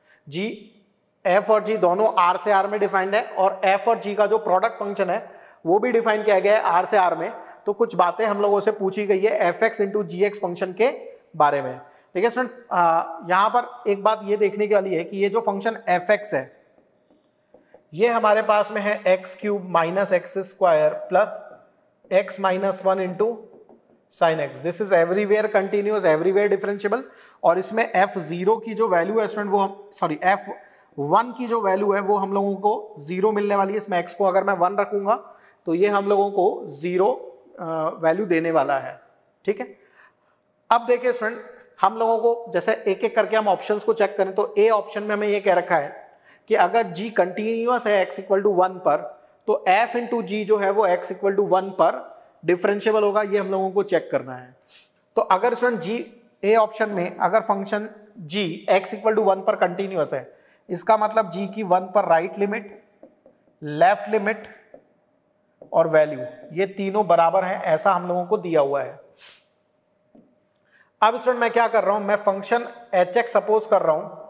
f और g दोनों r से r में डिफाइंड है, और f और g का जो प्रोडक्ट फंक्शन है वो भी डिफाइन किया गया है r से r में। तो कुछ बातें हम लोगों से पूछी गई है fx इंटू gx फंक्शन के बारे में। देखिए स्टूडेंट, यहाँ पर एक बात ये देखने की वाली है कि ये जो फंक्शन fx है, ये हमारे पास में है x cube minus x square plus x minus 1 into sine x. This is everywhere continuous, everywhere differentiable. और इसमें f0 की जो वैल्यू है स्टूडेंट, वो सॉरी f1 की जो वैल्यू है वो हम लोगों को 0 मिलने वाली है। इसमें x को अगर मैं 1 रखूंगा तो ये हम लोगों को 0 वैल्यू देने वाला है। ठीक है, अब देखिए स्टूडेंट, हम लोगों को जैसे एक एक करके हम ऑप्शंस को चेक करें तो ए ऑप्शन में हमें ये कह रखा है कि अगर g कंटिन्यूअस है x इक्वल टू 1 पर तो f इंटू जी जो है वो x इक्वल टू 1 पर डिफरेंशिएबल होगा। ये हम लोगों को चेक करना है। तो अगर स्टूडेंट जी ए ऑप्शन में अगर function g x equal to 1 पर कंटिन्यूअस है, इसका मतलब g की 1 पर राइट लिमिट, लेफ्ट लिमिट और वैल्यू ये तीनों बराबर हैं, ऐसा हम लोगों को दिया हुआ है। अब स्टूडेंट मैं क्या कर रहा हूं, मैं फंक्शन hx सपोज कर रहा हूं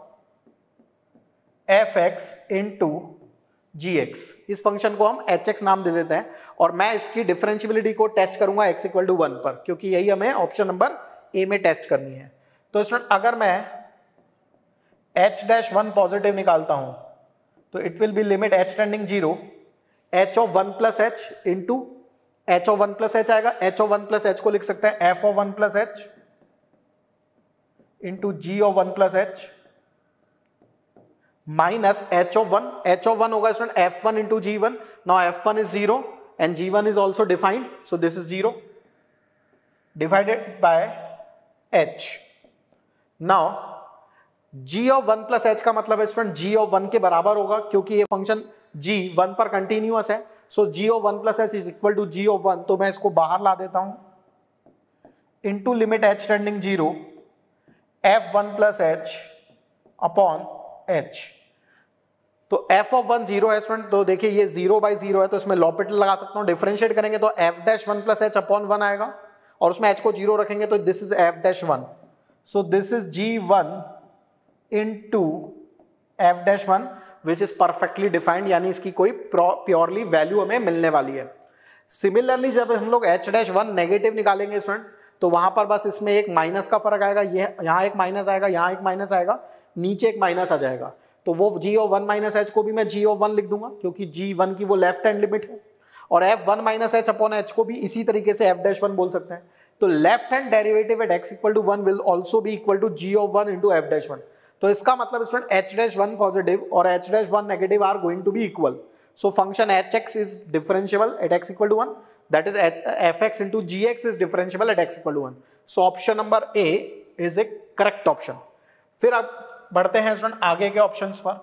fx इंटू gx। इस फंक्शन को हम hx नाम दे देते हैं और मैं इसकी डिफरेंशियबिलिटी को टेस्ट करूंगा x इक्वल टू 1 पर, क्योंकि यही हमें ऑप्शन नंबर ए में टेस्ट करनी है। तो स्टूडेंट अगर मैं h-1 पॉजिटिव निकालता हूं तो it will be limit h tending 0 h of 1 plus h into h of 1 plus h आएगा। h ऑफ 1 प्लस h को लिख सकते हैं f of 1 plus h into g of 1 plus h minus h of 1। h of 1 होगा student f1 into g1। Now f1 is 0 and g1 is also defined, so this is 0 divided bye h। Now g of 1 plus h का मतलब है student g of 1 के बराबर होगा, क्योंकि ये function g 1 पर कंटिन्यूअस है। So g of 1 plus h is equal to g of 1, तो मैं इसको बाहर ला देता हूं into limit h tending 0 f1 plus h upon h। तो f ऑफ 1 0 है स्टूडेंट, तो देखिए ये 0 बाई 0 है, तो इसमें लॉपिटल लगा सकता हूं। डिफरेंशिएट करेंगे तो f-1 प्लस h अपॉन 1 आएगा और उसमें h को 0 रखेंगे तो this is f-1। So this is g1 into f-1 which is perfectly defined, यानी इसकी कोई प्योरली वैल्यू हमें मिलने वाली है। सिमिलरली जब हम लोग h-1 नेगेटिव निकालेंगे स्टूडेंट तो वहां पर बस इसमें एक माइनस का फर्क आएगा, ये यहाँ एक माइनस आएगा, यहाँ एक माइनस आएगा, नीचे एक माइनस आ जाएगा। तो वो g ऑफ 1 माइनस h को भी मैं g ऑफ 1 लिख दूंगा, क्योंकि g1 की वो लेफ्ट हैंड लिमिट है। और f1 minus h upon h को भी इसी तरीके से f-1 बोल सकते हैं। तो left hand derivative at x equal to 1 will also be equal to g of 1 into f-1। तो इसका मतलब स्टूडेंट h-1 पॉजिटिव और h-1 negative are going to be equal. So function hx is differentiable at x equal to 1, that is fx into gx is differentiable at x equal to 1. So option number A is a correct option. फिर अब बढ़ते हैं student आगे के options पर।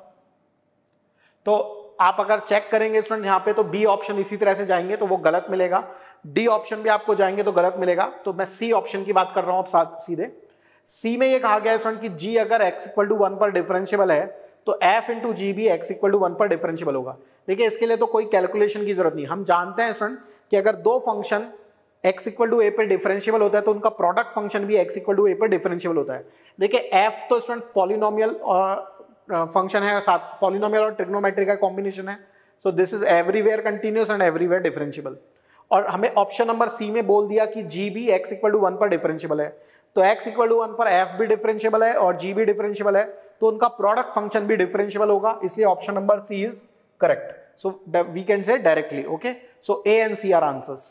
तो आप अगर चेक करेंगे स्टूडेंट यहाँ पे तो बी ऑप्शन इसी तरह से जाएंगे तो वो गलत मिलेगा, डी ऑप्शन भी आपको जाएंगे तो गलत मिलेगा। तो मैं सी ऑप्शन की बात कर रहा हूँ अब साथ सीधे। सी में ये कहा गया है स्टूडेंट कि जी अगर x इक्वल टू 1 पर डिफरेंशिएबल है तो f इंटू जी भी x इक्वल टू 1 पर डिफरेंशिएबल होगा। देखिए इसके लिए तो कोई कैलकुलेशन की जरूरत नहीं, हम जानते हैं स्टूडेंट कि अगर दो function x equal to a पर डिफरेंशिएबल होता है तो उनका प्रोडक्ट फंक्शन भी x इक्वल टू a पर डिफरेंशिएबल होता है। देखिए f तो स्टूडेंट पॉलिनोमियल और फंक्शन है, साथ पॉलिनोमियल और ट्रिग्नोमेट्री का कॉम्बिनेशन है। So this is everywhere continuous and everywhere differentiable. और हमें ऑप्शन नंबर सी में बोल दिया कि g भी x इक्वल टू 1 पर डिफरेंशिएबल है, तो x इक्वल टू 1 पर f भी डिफरेंशिएबल है और g भी डिफरेंशिएबल है, तो उनका प्रोडक्ट फंक्शन भी डिफरेंशिएबल होगा, इसलिए option number C is correct. So we can say directly okay. So A and C are answers.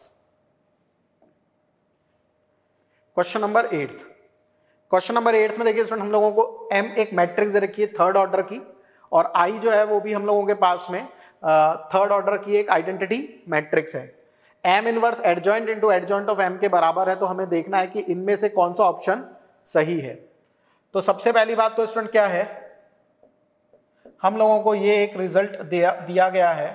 Question number 8। Question number 8 में देखिए स्टूडेंट हम लोगों को m एक मैट्रिक्स दे रखी है थर्ड ऑर्डर की, और I जो है वो भी हम लोगों के पास में थर्ड ऑर्डर की एक आइडेंटिटी मैट्रिक्स है। m inverse adjoint into adjoint of m के बराबर है, तो हमें देखना है कि इनमें से कौन सा ऑप्शन सही है। तो सबसे पहली बात तो स्टूडेंट क्या है, हम लोगों को ये एक रिजल्ट दिया गया है,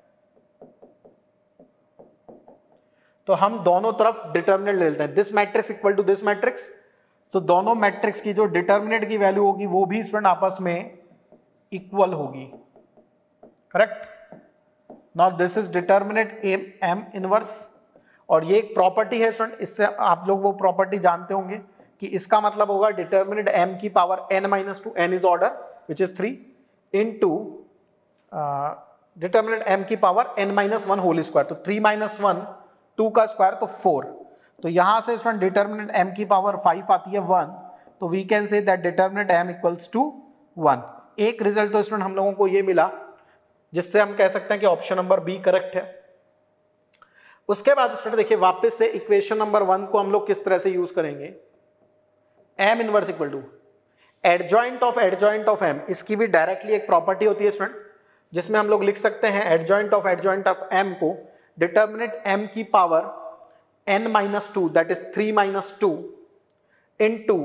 तो हम दोनों तरफ डिटर्मिनेंट ले लेते हैं। This matrix equal to this matrix, तो दोनों मैट्रिक्स की जो डिटर्मिनेंट की वैल्यू होगी वो भी स्टूडेंट आपस में इक्वल होगी, correct. Now this is determinant m inverse, और ये एक प्रॉपर्टी है स्टूडेंट, इससे आप लोग वो प्रॉपर्टी जानते होंगे कि इसका मतलब होगा डिटर्मिनेंट m की power n-2, n is order which is 3 into determinant m की पावर n-1 होल स्क्वायर, तो 3 - 1 2 का स्क्वायर तो 4। तो यहां से स्टूडेंट डिटर्मिनेंट m की पावर 5 आती है 1, तो we can say that determinant m equals to 1। एक रिजल्ट तो स्टूडेंट हम लोगों को ये मिला जिससे हम कह सकते हैं कि ऑप्शन नंबर बी करेक्ट है। उसके बाद स्टूडेंट देखिए वापस से इक्वेशन नंबर 1 को हम लोग किस तरह से यूज करेंगे, M inverse equal to adjoint of M, इसकी भी डायरेक्टली एक प्रॉपर्टी होती है स्टूडेंट, जिसमें हम लोग लिख सकते हैं एडजॉइंट ऑफ एम को डिटर्मिनेंट एम की power n-2 that is 3-2 into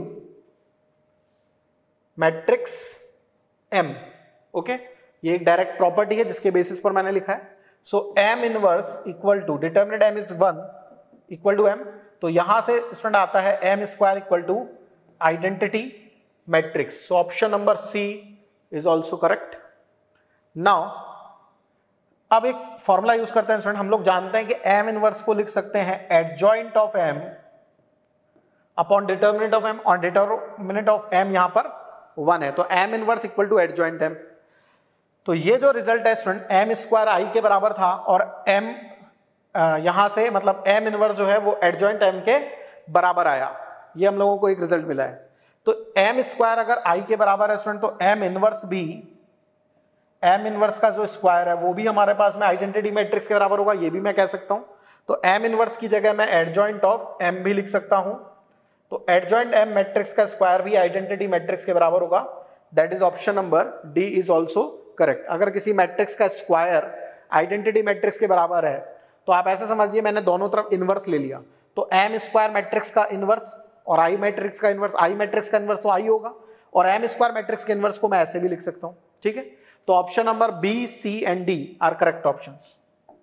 matrix M. Okay, ये एक डायरेक्ट प्रॉपर्टी है जिसके बेसिस पर मैंने लिखा है। So M inverse equal to determinant M is 1 equal to M, तो यहां से स्टूडेंट आता है M square equal to identity matrix. So option number C is also correct. Now अब एक फॉर्मूला यूज करते हैं स्टूडेंट, हम लोग जानते हैं कि एम इनवर्स को लिख सकते हैं adjoint of M upon determinant of M, और डिटर्मिनेंट ऑफ एम यहां पर 1 है, तो M inverse equal to adjoint M. तो ये जो रिजल्ट है स्टूडेंट एम स्क्वायर आई के बराबर था, और एम यहां से मतलब एम इनवर्स जो है वो एडजॉइंट एम के बराबर आया, ये हम लोगों को एक रिजल्ट मिला है। तो एम स्क्वायर अगर आई के बराबर है स्टूडेंट, तो एम इनवर्स भी, एम इनवर्स का जो स्क्वायर है वो भी हमारे पास में आइडेंटिटी मैट्रिक्स के बराबर होगा, ये भी मैं कह सकता हूं। तो एम इनवर्स की जगह मैं एडजॉइंट ऑफ एम भी लिख सकता हूं, तो एडजॉइंट एम मैट्रिक्स का स्क्वायर भी आइडेंटिटी मैट्रिक्स के बराबर होगा, that is option number D is also correct. अगर किसी मैट्रिक्स का स्क्वायर आइडेंटिटी मैट्रिक्स के बराबर है तो आप ऐसे समझिए मैंने दोनों तरफ इनवर्स ले लिया, तो एम स्क्वायर मैट्रिक्स का इनवर्स और आई मैट्रिक्स का इनवर्स, आई मैट्रिक्स का इनवर्स तो आई होगा, और एम स्क्वायर मैट्रिक्स के इनवर्स को मैं ऐसे भी लिख सकता हूं। ठीक है, तो option number B, C and D are correct options.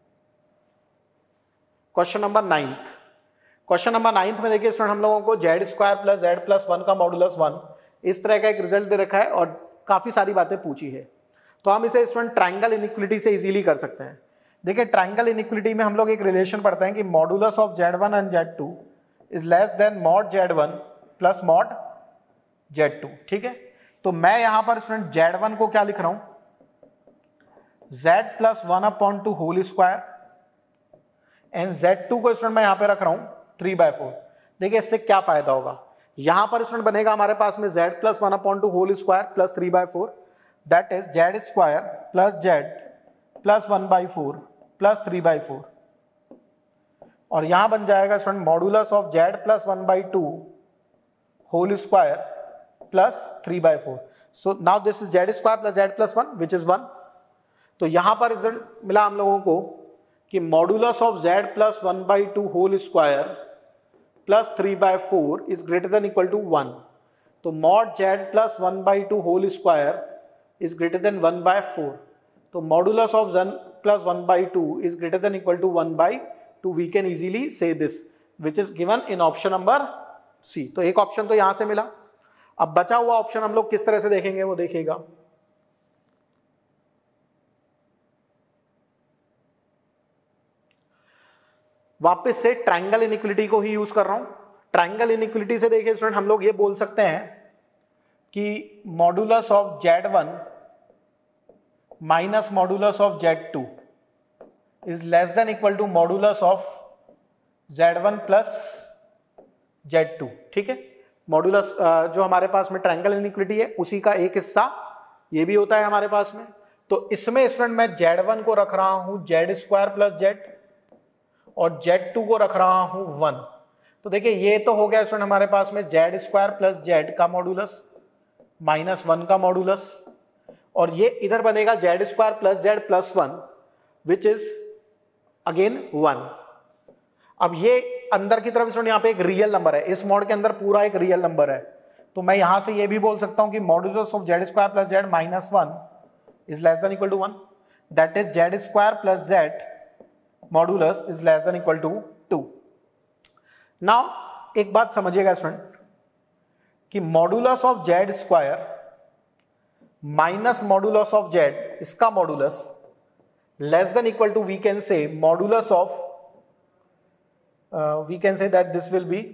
Question number 9th, question number 9th में देखिए स्टूडेंट हम लोगों को Z square plus Z plus 1 का मॉडुलस 1 इस तरह का एक रिजल्ट दे रखा है, और काफी सारी बातें पूछी है। तो हम इसे स्टूडेंट ट्रायंगल इनइक्वालिटी से इजीली कर सकते हैं। देखिए ट्रायंगल इनइक्वालिटी में हम लोग एक रिलेशन पढ़ते हैं कि modulus of z1 and z2 is less than mod z1 plus mod z2। ठीक है, तो मैं यहां पर स्टूडेंट z1 को क्या लिख रहा हूं, z plus 1/2 whole square, and z2 को स्टूडेंट मैं यहां पे रख रहा हूं 3/4। देखिए इससे क्या फायदा होगा, यहां पर स्टूडेंट बनेगा हमारे पास में z plus 1/2 whole square plus 3/4, that is z square plus z plus 1/4 plus 3/4, और यहां बन जाएगा student modulus of z plus 1/2 whole square plus 3/4। So now this is z square plus z plus 1 which is 1। तो यहां पर result मिला हम लोगों को कि modulus of z plus 1/2 whole square plus 3/4 is greater than equal to 1। तो mod z plus 1/2 whole square is greater than 1/4, तो modulus of z plus 1/2 is greater than equal to 1/2। We can easily say this which is given in option number C. तो एक option तो यहां से मिला। अब बचा हुआ ऑप्शन हम लोग किस तरह से देखेंगे वो देखिएगा। वापस से ट्रायंगल इनइक्वालिटी को ही यूज कर रहा हूं। ट्रायंगल इनइक्वालिटी से देखिए स्टूडेंट हम लोग ये बोल सकते हैं कि modulus of z1 minus modulus of z2 is less than equal to modulus of z1 plus z2। ठीक है, मॉडुलस जो हमारे पास में ट्रायंगल इनइक्वालिटी है उसी का एक हिस्सा ये भी होता है हमारे पास में। तो इसमें स्टूडेंट मैं z1 को रख रहा हूं z स्क्वायर प्लस z, और z2 को रख रहा हूं 1। तो देखिए ये तो हो गया स्टूडेंट हमारे पास में z स्क्वायर प्लस z का मॉडुलस माइनस 1 का मॉडुलस, और ये इधर बनेगा z square plus z plus 1 which is again 1। अब ये अंदर की तरफ स्टूडेंट यहाँ पे एक रियल नंबर है, इस मॉड के अंदर पूरा एक रियल नंबर है, तो मैं यहां से ये भी बोल सकता हूं कि modulus of z square plus z minus 1 is less than equal to 1, that is z square plus z modulus is less than equal to 2। नाउ एक बात समझिएगा स्टूडेंट कि modulus of z square minus modulus of z, इसका modulus less than equal to we can say modulus of we can say that this will be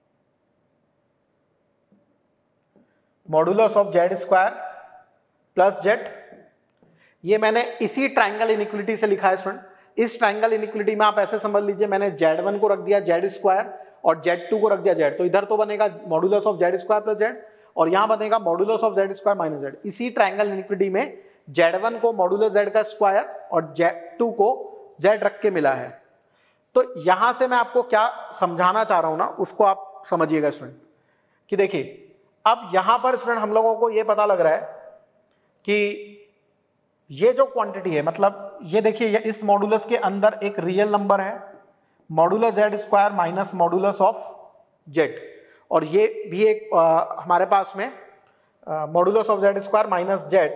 modulus of z square plus z। ये मैंने इसी triangle inequality से लिखा है student. इस triangle inequality में आप ऐसे समझ लीजिए मैंने z1 को रख दिया z स्क्वायर और z2 को रख दिया z, तो इधर तो बनेगा modulus of z square plus z, और यहां बनेगा modulus of z square minus z। इसी ट्रायंगल इनइक्वालिटी में Z1 को मॉडुलस Z का स्क्वायर और Z2 को Z रख के मिला है। तो यहां से मैं आपको क्या समझाना चाह रहा हूं ना, उसको आप समझिएगा स्टूडेंट, कि देखिए अब यहां पर स्टूडेंट हम लोगों को ये पता लग रहा है कि ये जो क्वांटिटी है, मतलब ये देखिए इस मॉडुलस के अंदर एक रियल नंबर है modulus Z square minus modulus of Z, और ये भी एक हमारे पास में modulus of Z square minus Z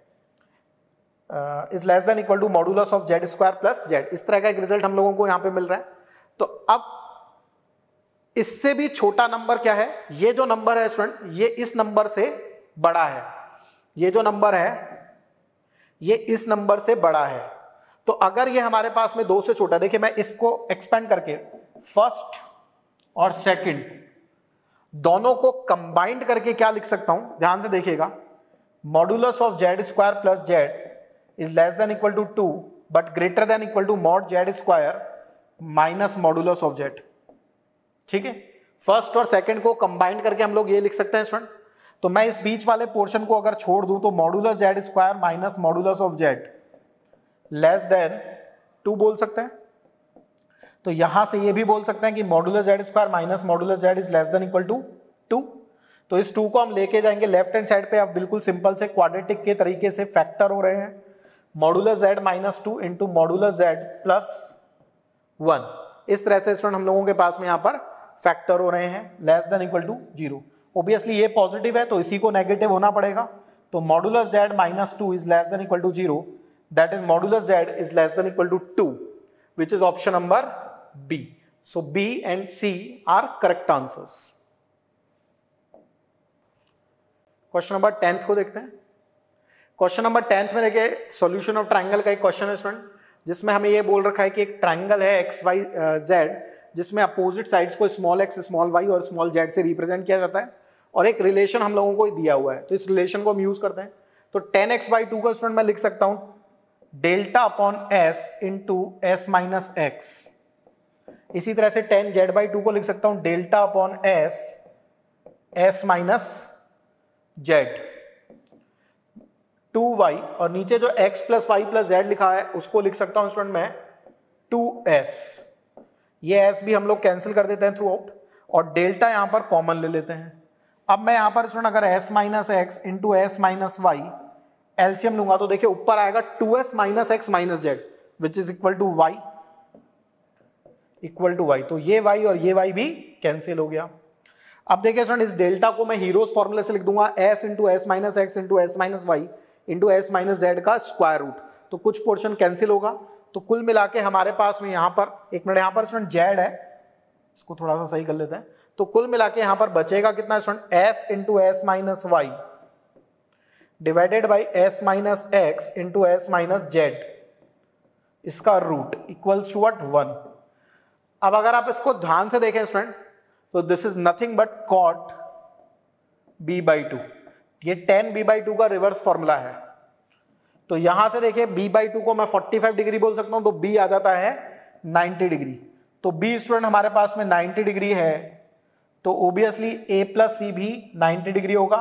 is less than equal to modulus of Z square plus Z। इस तरह का एक रिजल्ट हम लोगों को यहां पे मिल रहा है। तो अब इससे भी छोटा नंबर क्या है, ये जो नंबर है स्टूडेंट ये इस नंबर से बड़ा है, ये जो नंबर है ये इस नंबर से बड़ा है। तो अगर ये हमारे पास में 2 से छोटा, देखिए मैं इसको एक्सपेंड करके फर्स्ट और सेकंड दोनों को कंबाइंड करके क्या लिख सकता हूं, ध्यान से देखिएगा, modulus of Z square plus Z is less than equal to 2 but greater than equal to mod Z square minus modulus of Z। ठीक है, फर्स्ट और सेकंड को कंबाइंड करके हम लोग ये लिख सकते हैं स्टूडेंट। तो मैं इस बीच वाले पोर्शन को अगर छोड़ दूं तो modulus Z square minus modulus of Z less than 2 बोल सकते हैं। तो यहां से ये भी बोल सकते हैं कि modulus Z square minus modulus Z is less than equal to 2। तो इस 2 को हम लेके जाएंगे लेफ्ट हैंड साइड पे, आप बिल्कुल सिंपल से क्वाड्रेटिक के तरीके से फैक्टर हो रहे हैं, modulus Z minus 2 into modulus Z plus 1। इस तरह से स्टूडेंट हम लोगों के पास में यहां पर फैक्टर हो रहे हैं less than equal to 0। Obviously ये पॉजिटिव है तो इसी को नेगेटिव होना पड़ेगा। तो modulus Z minus 2 is less than equal to 0, that is modulus Z is less than equal to 2, which is option number B। So B and C are correct answers. Question number 10 को देखते हैं। Question number 10 में देखिए solution of triangle का एक question है student, जिसमें हमें ये बोल रखा है कि एक ट्राइंगल है XYZ जिसमें अपोजिट साइड्स को स्मॉल x स्मॉल y और स्मॉल z से रिप्रेजेंट किया जाता है, और एक रिलेशन हम लोगों को दिया हुआ है। तो इस रिलेशन को हम यूज करते हैं। तो 10x/2 का स्टूडेंट मैं लिख सकता हूं delta upon s into s minus X. इसी तरह से 10z/2 को लिख सकता हूं delta upon s minus z। 2y और नीचे जो x plus Y plus z लिखा है उसको लिख सकता हूं स्टूडेंट मैं 2s। ये s भी हम लोग कैंसिल कर देते हैं थ्रू आउट, और डेल्टा यहां पर कॉमन ले लेते हैं। अब मैं यहां पर स्टूडेंट अगर s minus X into S minus Y LCM लूंगा तो देखिए ऊपर आएगा 2s minus X minus Z which is equal to y, equal to y। तो ये y और ये y भी कैंसिल हो गया। अब देखिए स्टूडेंट इस डेल्टा को मैं हीरोज फॉर्मूले से लिख दूंगा s into S minus X into S minus Y into S minus Z का स्क्वायर रूट। तो कुछ पोर्शन कैंसिल होगा, तो कुल मिला के हमारे पास में यहां पर, एक मिनट यहां पर स्टूडेंट जेड है, इसको थोड़ा सा सही कर लेते हैं। तो कुल मिला के यहां पर बचेगा कितना student s into S minus Y divided by S minus X into S minus Z, इसका रूट इक्वल्स टू व्हाट 1। अब अगर आप इसको ध्यान से देखें स्टूडेंट तो this is nothing but cot b/2। ये 10b/2 का रिवर्स फॉर्मूला है। तो यहां से देखिए b/2 को मैं 45 डिग्री बोल सकता हूं, तो b आ जाता है 90 डिग्री। तो b स्टूडेंट हमारे पास में 90 डिग्री है, तो ओबियसली a प्लस सी भी 90 डिग्री होगा।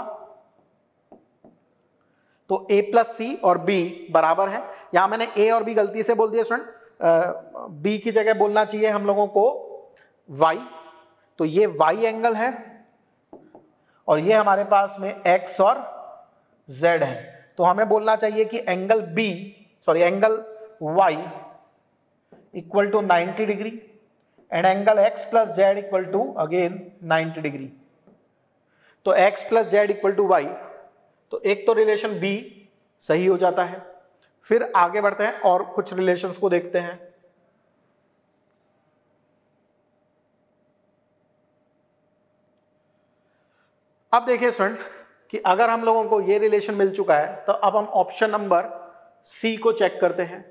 तो a प्लस सी और b बराबर है। यहां मैंने a और b गलती से बोल दिया स्टूडेंट, b की जगह बोलना चाहिए हम लोगों को y। तो ये y एंगल है और ये हमारे पास में x और z है। तो हमें बोलना चाहिए कि angle angle y equal to 90 degree and angle x plus z equal to again 90 degree. तो x plus z equal to y, तो एक तो रिलेशन b सही हो जाता है। फिर आगे बढ़ते हैं और कुछ रिलेशंस को देखते हैं। अब देखिए स्टूडेंट कि अगर हम लोगों को ये रिलेशन मिल चुका है तो अब हम ऑप्शन नंबर सी को चेक करते हैं।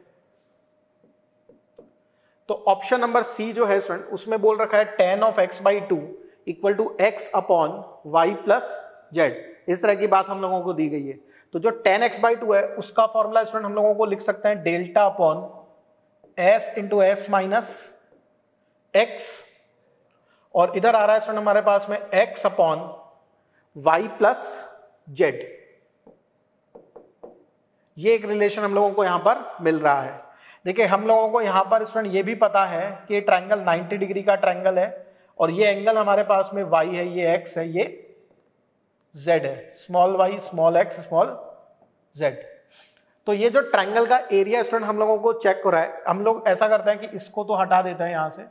तो ऑप्शन नंबर सी जो है स्टूडेंट उसमें बोल रखा है tan of x/2 equal to x upon Y plus Z. इस तरह की बात हम लोगों को दी गई है। तो जो tan x/2 है उसका फॉर्मूला स्टूडेंट हम लोगों को लिख सकते हैं delta upon s into S minus X, और इधर आ रहा है स्टूडेंट हमारे पास में x upon y plus Z. ये एक रिलेशन हम लोगों को यहाँ पर मिल रहा है। देखिए हम लोगों को यहाँ पर स्टूडेंट ये भी पता है कि ये ट्रायंगल 90 डिग्री का ट्रायंगल है और ये एंगल हमारे पास में y है, ये x है, ये z है, small y small x small z। तो ये जो ट्रायंगल का एरिया स्टूडेंट हम लोगों को चेक हो रहा है, हम लोग ऐसा करते हैं कि इसको तो हटा देते हैं यहां से,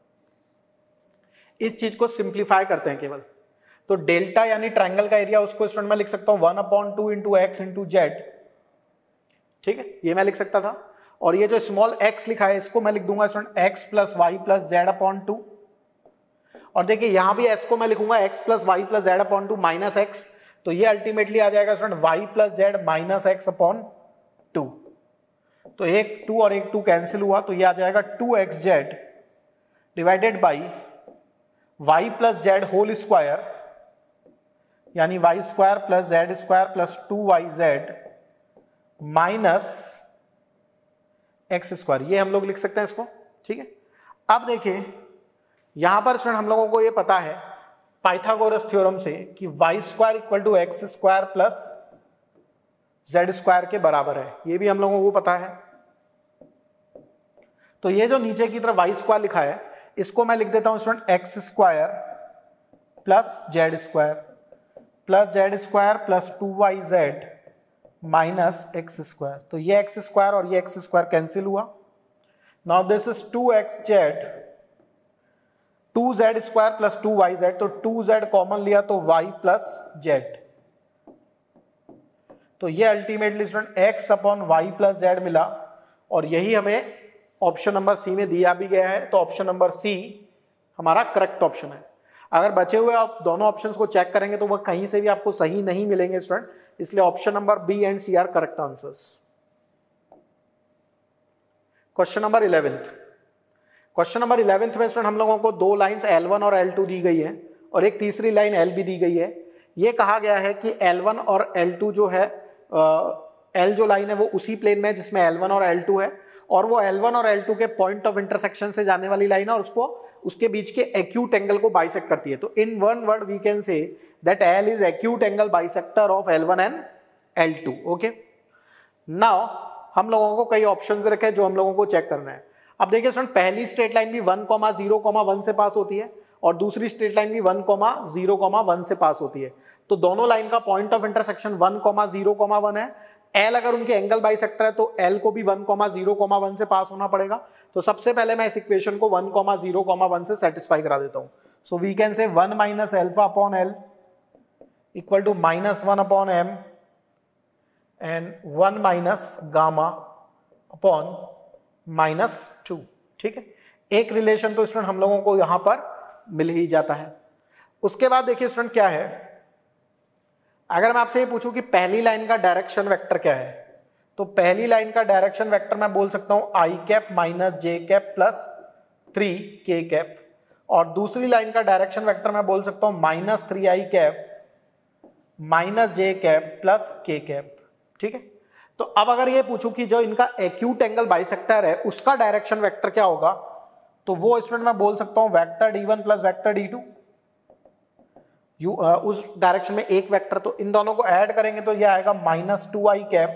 इस चीज को सिंप्लीफाई करते हैं केवल। तो डेल्टा यानी ट्रायंगल का एरिया, उसको स्टूडेंट मैं लिख सकता हूं 1/2 इंटू एक्स इंटू जेड, ठीक है, ये मैं लिख सकता था। और ये जो स्मॉल x लिखा है इसको मैं लिख दूंगा student x plus Y plus Z upon 2। और देखिए यहां भी s को मैं लिखूंगा x plus Y plus Z upon 2 minus X, तो ये अल्टीमेटली आ जाएगा student y plus Z minus x upon 2। तो एक 2 और एक 2 कैंसिल हुआ, तो ये आ जाएगा 2xz divided by y plus Z whole square यानी y square plus Z square plus 2yz minus x square, ये हम लोग लिख सकते हैं इसको, ठीक है। अब देखिए यहां पर स्टूडेंट हम लोगों को ये पता है पाइथागोरस थ्योरम से कि y square equal to X square plus Z square के बराबर है, ये भी हम लोगों को पता है। तो ये जो नीचे की तरफ y स्क्वायर लिखा है इसको मैं लिख देता हूं student X square plus Z square plus 2yz minus x square. तो ये एक्स स्क्वायर और ये एक्स स्क्वायर कैंसिल हुआ। Now this is 2xz 2z square plus 2yz, तो 2z कॉमन लिया तो y प्लस जेड। तो ये ultimately student x upon Y plus Z मिला और यही हमें ऑप्शन नंबर सी में दिया भी गया है। तो ऑप्शन नंबर सी हमारा करेक्ट ऑप्शन है। अगर बचे हुए आप दोनों ऑप्शंस को चेक करेंगे तो वह कहीं से भी आपको सही नहीं मिलेंगे स्टूडेंट, इसलिए option number B and C are correct answers. Question number 11th। Question number 11th में स्टूडेंट हम लोगों को दो लाइंस L1 और L2 दी गई है और एक तीसरी लाइन L भी दी गई है। ये कहा गया है कि L1 और L2 जो है L जो लाइन है वो उसी प्लेन में है जिसमें L1 और L2 है, और वो L1 और L2 के पॉइंट ऑफ इंटरसेक्शन से जाने वाली लाइन है और उसको उसके बीच के एक्यूट एंगल को बाइसेक्ट करती है। तो in one word we can say that L is acute angle bisector of L1 and L2। Okay, now हम लोगों को कई ऑप्शंस रखे जो हम लोगों को चेक करना है। अब देखिए स्टूडेंट पहली स्ट्रेट लाइन भी 1,0,1 से पास होती है और दूसरी स्ट्रेट लाइन भी 1,0,1 से पास होती है। तो दोनों लाइन का पॉइंट ऑफ इंटरसेक्शन 1,0,1 है। L अगर उनके एंगल बाइसेक्टर है तो L को भी 1,0,1 से पास होना पड़ेगा। तो सबसे पहले मैं इस इक्वेशन को 1,0,1 से सेटिस्फाई करा देता हूं। So we can say 1 minus alpha upon L equal to -1 upon M and 1 minus gamma upon -2। ठीक है, एक रिलेशन तो स्टूडेंट हम लोगों को यहां पर मिल ही जाता है। उसके बाद देखिए स्टूडेंट क्या है, अगर मैं आपसे ये पूछूं कि पहली लाइन का डायरेक्शन वेक्टर क्या है, तो पहली लाइन का डायरेक्शन वेक्टर मैं बोल सकता हूं i cap minus j cap plus 3k cap, और दूसरी लाइन का डायरेक्शन वेक्टर मैं बोल सकता हूं -3i cap minus j cap plus k cap. ठीक है, तो अब अगर ये पूछूं कि जो इनका एक्यूट एंगल बाइसेक्टर है उसका डायरेक्शन वेक्टर क्या होगा, तो वो स्टूडेंट मैं बोल सकता हूं vector d1 plus vector d2। उस डायरेक्शन में एक वेक्टर, तो इन दोनों को ऐड करेंगे तो ये आएगा -2i कैप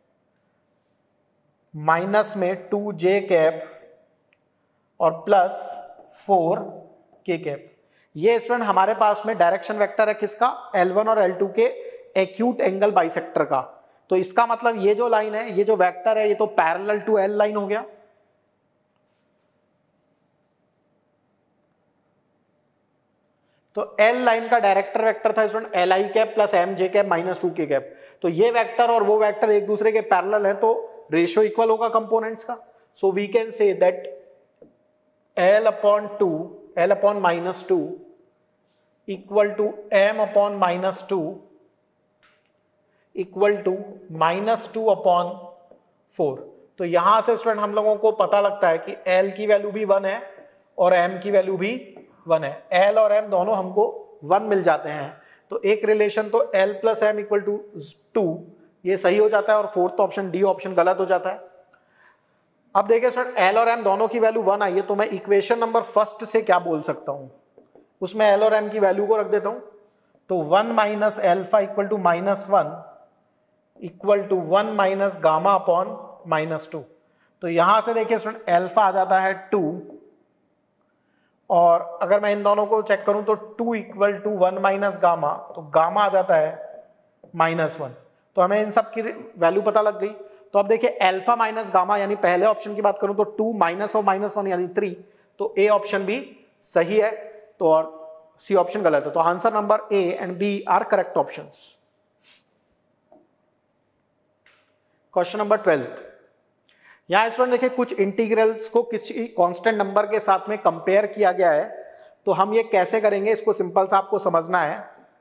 माइनस में 2j कैप और प्लस 4k कैप। ये स्टूडेंट हमारे पास में डायरेक्शन वेक्टर है किसका, L1 और L2 के एक्यूट एंगल बाइसेक्टर का। तो इसका मतलब ये जो लाइन है, ये जो वेक्टर है, ये तो पैरेलल टू L लाइन हो गया। तो L लाइन का डायरेक्टर वेक्टर था student Li cap plus mj cap minus 2k cap. तो ये वेक्टर और वो वेक्टर एक दूसरे के पैरेलल है तो रेशियो इक्वल होगा कंपोनेंट्स का। So we can say that L upon -2 equal to m upon -2 equal to -2 upon 4। तो यहां से स्टूडेंट हम लोगों को पता लगता है कि L की वैल्यू भी 1 है और m की वैल्यू भी 1 है। L और m दोनों हमको 1 मिल जाते हैं, तो एक रिलेशन तो L plus m equal to 2 ये सही हो जाता है और फोर्थ ऑप्शन डी ऑप्शन गलत हो जाता है। अब देखिए स्टूडेंट L और m दोनों की वैल्यू 1 आई है, तो मैं इक्वेशन नंबर फर्स्ट से क्या बोल सकता हूं, उसमें L और m की वैल्यू को रख देता हूं। तो 1 minus alpha equal to -1 equal to 1 minus gamma upon -2। तो यहां से देखिए स्टूडेंट अल्फा आ जाता है 2, और अगर मैं इन दोनों को चेक करूं तो 2 इक्वल टू 1 माइनस गामा, तो गामा आ जाता है -1। तो हमें इन सब की वैल्यू पता लग गई। तो अब देखिए अल्फा माइनस गामा, यानी पहले ऑप्शन की बात करूं तो 2 माइनस ऑफ -1 यानी 3, तो ए ऑप्शन भी सही है, तो और सी ऑप्शन गलत है। तो answer number A and B are correct options. Question number 12। यहां स्टूडेंट देखिए कुछ इंटीग्रल्स को किसी कांस्टेंट नंबर के साथ में कंपेयर किया गया है, तो हम ये कैसे करेंगे, इसको सिंपल सा आपको समझना है।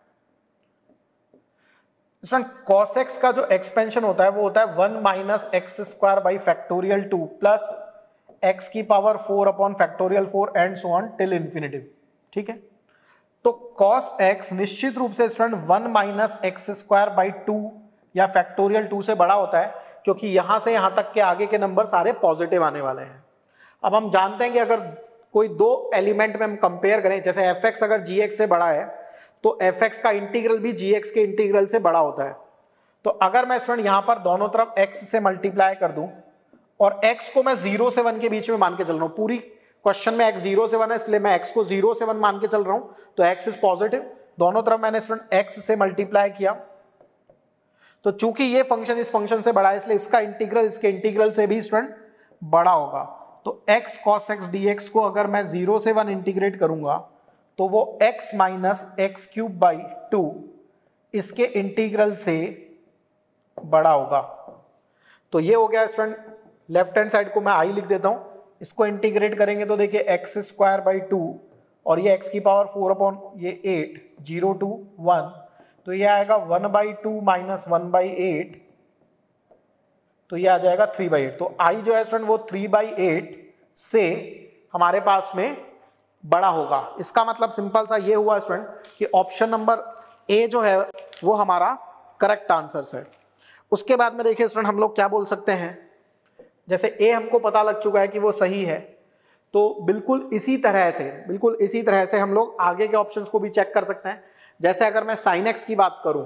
स्टूडेंट cos x का जो एक्सपेंशन होता है वो होता है 1 minus x square by factorial 2 plus x की power 4 upon factorial 4 and so on till infinity. ठीक है, तो cos x निश्चित रूप से student 1 minus x square by 2 या फैक्टोरियल 2 से बड़ा होता है, क्योंकि यहां से यहां तक के आगे के नंबर सारे पॉजिटिव आने वाले हैं। अब हम जानते हैं कि अगर कोई दो एलिमेंट में हम कंपेयर करें, जैसे fx अगर gx से बड़ा है तो fx का इंटीग्रल भी gx के इंटीग्रल से बड़ा होता है। तो अगर मैं स्टूडेंट यहां पर दोनों तरफ x से मल्टीप्लाई कर दूं और x को मैं 0 से 1 के बीच में मान के चल रहा हूं, पूरी क्वेश्चन में x 0 से 1 है, इसलिए मैं x को 0 से 1 मान के चल रहा हूं, तो x इज पॉजिटिव। दोनों तरफ मैंने स्टूडेंट x से मल्टीप्लाई किया, तो चूंकि ये फंक्शन इस फंक्शन से बड़ा है, इसलिए इसका इंटीग्रल इसके इंटीग्रल से भी स्टूडेंट बड़ा होगा। तो x cos x dx को अगर मैं 0 से 1 इंटीग्रेट करूंगा तो वो x minus x cube by 2 इसके इंटीग्रल से बड़ा होगा। तो ये हो गया स्टूडेंट, लेफ्ट हैंड साइड को मैं i लिख देता हूं, इसको इंटीग्रेट करेंगे तो देखिए एक्स स्क्वायर बाई 2 और ये x की पावर 4 अपॉन ये 8, 0 to 1, तो ये आएगा 1/2 माइनस 1/8, तो ये आ जाएगा 3/8। तो i जो है स्टूडेंट वो 3/8 से हमारे पास में बड़ा होगा। इसका मतलब सिंपल सा ये हुआ स्टूडेंट कि ऑप्शन नंबर ए जो है वो हमारा करेक्ट आंसर है। उसके बाद में देखिए स्टूडेंट हम लोग क्या बोल सकते हैं, जैसे ए हमको पता लग चुका है कि वो सही है, तो बिल्कुल इसी तरह से हम लोग आगे के ऑप्शंस को भी चेक कर सकते हैं। जैसे अगर मैं sin x की बात करूं,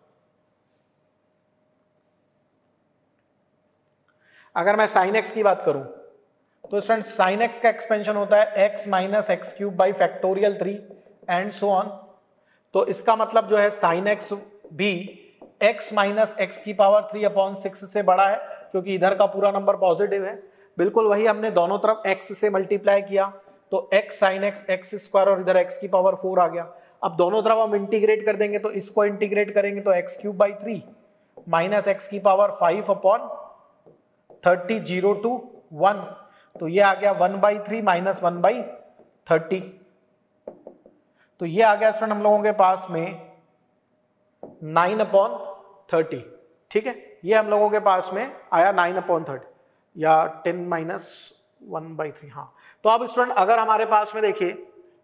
तो स्टूडेंट sin x का एक्सपेंशन होता है x minus x cube by factorial 3 and so on. तो इसका मतलब जो है sin x भी x माइनस एक्स की पावर 3 अपॉन 6 से बड़ा है, क्योंकि इधर का पूरा नंबर पॉजिटिव है। बिल्कुल वही हमने दोनों तरफ x से मल्टीप्लाई किया, तो x sin x x square और इधर x की पावर 4 आ गया। अब दोनों तरफ हम इंटीग्रेट कर देंगे, तो इसको इंटीग्रेट करेंगे तो x cube by 3 minus x की पावर 5 अपॉन 30, 0 to 1, तो ये आ गया 1/3 माइनस 1/30। तो ये आ गया स्टूडेंट हम लोगों के पास में 9/30। ठीक है, ये हम लोगों के पास में आया 9/30 या 10 माइनस 1/3। हाँ, तो अब स्टूडेंट अगर हमारे पास में देखिए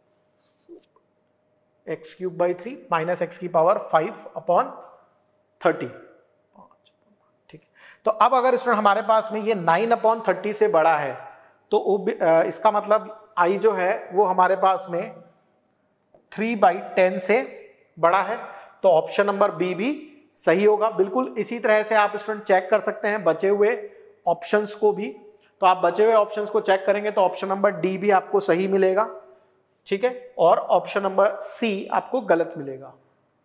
x cube by 3 minus x की पावर 5/30। ठीक है, तो अब अगर स्टूडेंट हमारे पास में ये 9/30 से बड़ा है, तो इसका मतलब i जो है वो हमारे पास में 3/10 से बड़ा है, तो ऑप्शन नंबर बी भी सही होगा। बिल्कुल इसी तरह से आप स्टूडेंट चेक कर सकते हैं बचे हुए ऑप्शंस को भी। तो आप बचे हुए ऑप्शंस को चेक करेंगे तो ऑप्शन नंबर डी भी आपको सही मिलेगा, ठीक है, और ऑप्शन नंबर सी आपको गलत मिलेगा।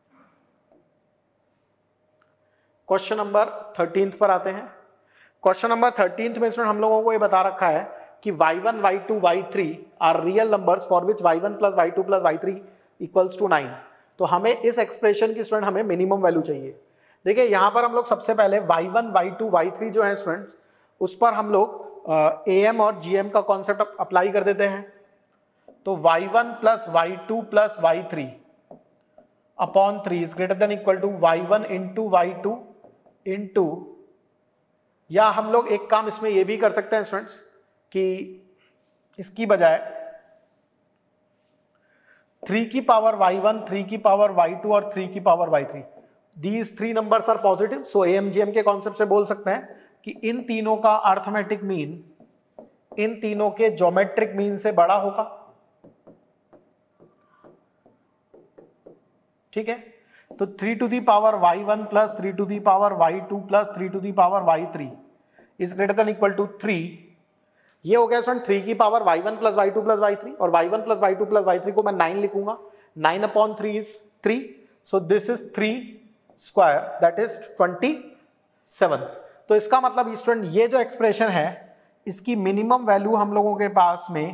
क्वेश्चन नंबर 13 पर आते हैं। क्वेश्चन नंबर 13 में स्टूडेंट हम लोगों को ये बता रखा है कि y1, y2, y3 are real numbers for which y1 plus y2 plus y3 equals to 9। तो हमें इस एक्सप्रेशन की स्टूडेंट हमें मिनिमम वैल्यू चाहिए। देखिए यहाँ पर हम लोग सबसे पहले y1, y2, y3 जो है स्टूडेंट्स, उस पर हम लोग am और gm का कॉन्सेप्ट अप्लाई कर देते हैं। तो y1 plus y2 plus y3 upon 3 is greater than equal to y1 into y2 into, या हम लोग एक काम इसमें ये भी कर सकते हैं स्टूडेंट्स कि इसकी बजाय 3 की पावर y1, 3 की पावर y2 और 3 की power y3, these 3 numbers are positive, so AMGM के कॉन्सेप्ट से बोल सकते हैं कि इन तीनों का अर्थमेटिक मीन इन तीनों के ज्योमेट्रिक मीन से बड़ा होगा। ठीक है, तो 3 to the power y1 plus 3 to the power y2 plus 3 to the power y3 is greater than equal to 3। ये हो गया स्टूडेंट 3 की power y1 plus y2 plus y3, और y1 plus y2 plus y3 को मैं 9 लिखूंगा, 9/3 is 3, so this is 3 square that is 27। तो इसका मतलब स्टूडेंट ये जो एक्सप्रेशन है इसकी मिनिमम वैल्यू हम लोगों के पास में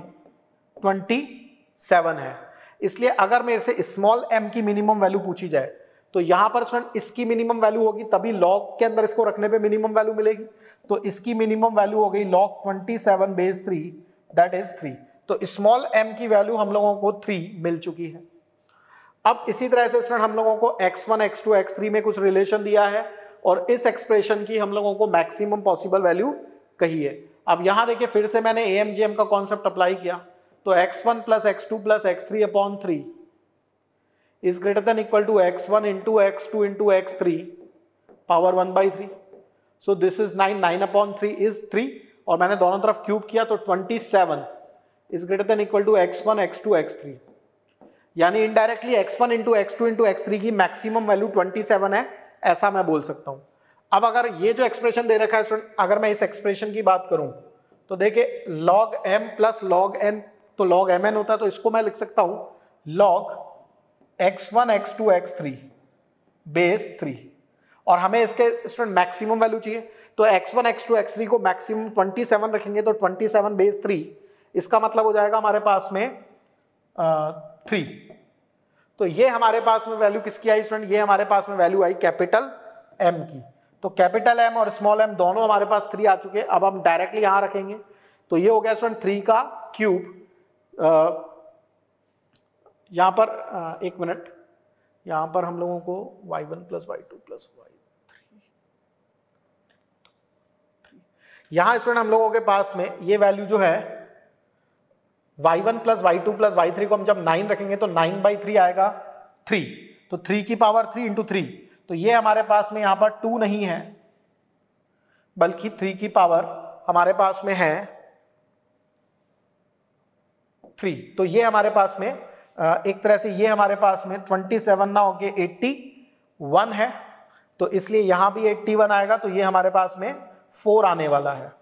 27 है। इसलिए अगर मेरे से स्मॉल m की मिनिमम वैल्यू पूछी जाए तो यहां पर स्टूडेंट इसकी मिनिमम वैल्यू होगी, तभी log के अंदर इसको रखने पे मिनिमम वैल्यू मिलेगी। तो इसकी मिनिमम वैल्यू हो गई log 27/3 दैट इज 3। तो स्मॉल m की वैल्यू हम लोगों को 3 मिल चुकी है। अब इसी तरह से स्टूडेंट हम लोगों को x1 x2 x3 में कुछ रिलेशन दिया है और इस एक्सप्रेशन की हम लोगों को मैक्सिमम पॉसिबल वैल्यू कही है। अब यहां देखिए फिर से मैंने AMGM का कॉन्सेप्ट अप्लाई किया, तो x1 plus x2 plus x3/3 is greater than equal to x1 into x2 into x3 power 1/3। So this is 9/3 is 3, और मैंने दोनों तरफ क्यूब किया तो 27 is greater than equal to x1 x2 x3, यानी indirectly x1 into x2 into x3 की maximum value 27 है, ऐसा मैं बोल सकता हूं। अब अगर ये जो एक्सप्रेशन दे रखा है स्टूडेंट, अगर मैं इस एक्सप्रेशन की बात करूं तो देखिए log m plus log n, तो log mn होता है, तो इसको मैं लिख सकता हूं log x1 x2 x3 base 3, और हमें इसके स्टूडेंट मैक्सिमम वैल्यू चाहिए, तो x1 x2 x3 को मैक्सिमम 27 रखेंगे, तो 27 बेस 3, इसका मतलब हो जाएगा हमारे पास में 3। तो ये हमारे पास में वैल्यू किसकी आई स्टूडेंट, ये हमारे पास में वैल्यू आई कैपिटल M की। तो कैपिटल M और स्मॉल m दोनों हमारे पास 3 आ चुके हैं। अब हम डायरेक्टली यहां रखेंगे, तो ये हो गया स्टूडेंट 3 का क्यूब। यहां पर एक मिनट, यहां पर हम लोगों को y1 plus y2 plus y3, यहां स्टूडेंट हम लोगों के पास में ये वैल्यू जो है y1 plus y2 plus y3 को हम जब 9 रखेंगे तो 9/3 आएगा 3, तो 3 की पावर 3 इंटू 3, तो ये हमारे पास में यहां पर 2 नहीं है बल्कि 3 की पावर हमारे पास में है 3। तो ये हमारे पास में एक तरह से ये हमारे पास में 27 ना होके 81 है, तो इसलिए यहां भी 81 आएगा, तो ये हमारे पास में 4 आने वाला है।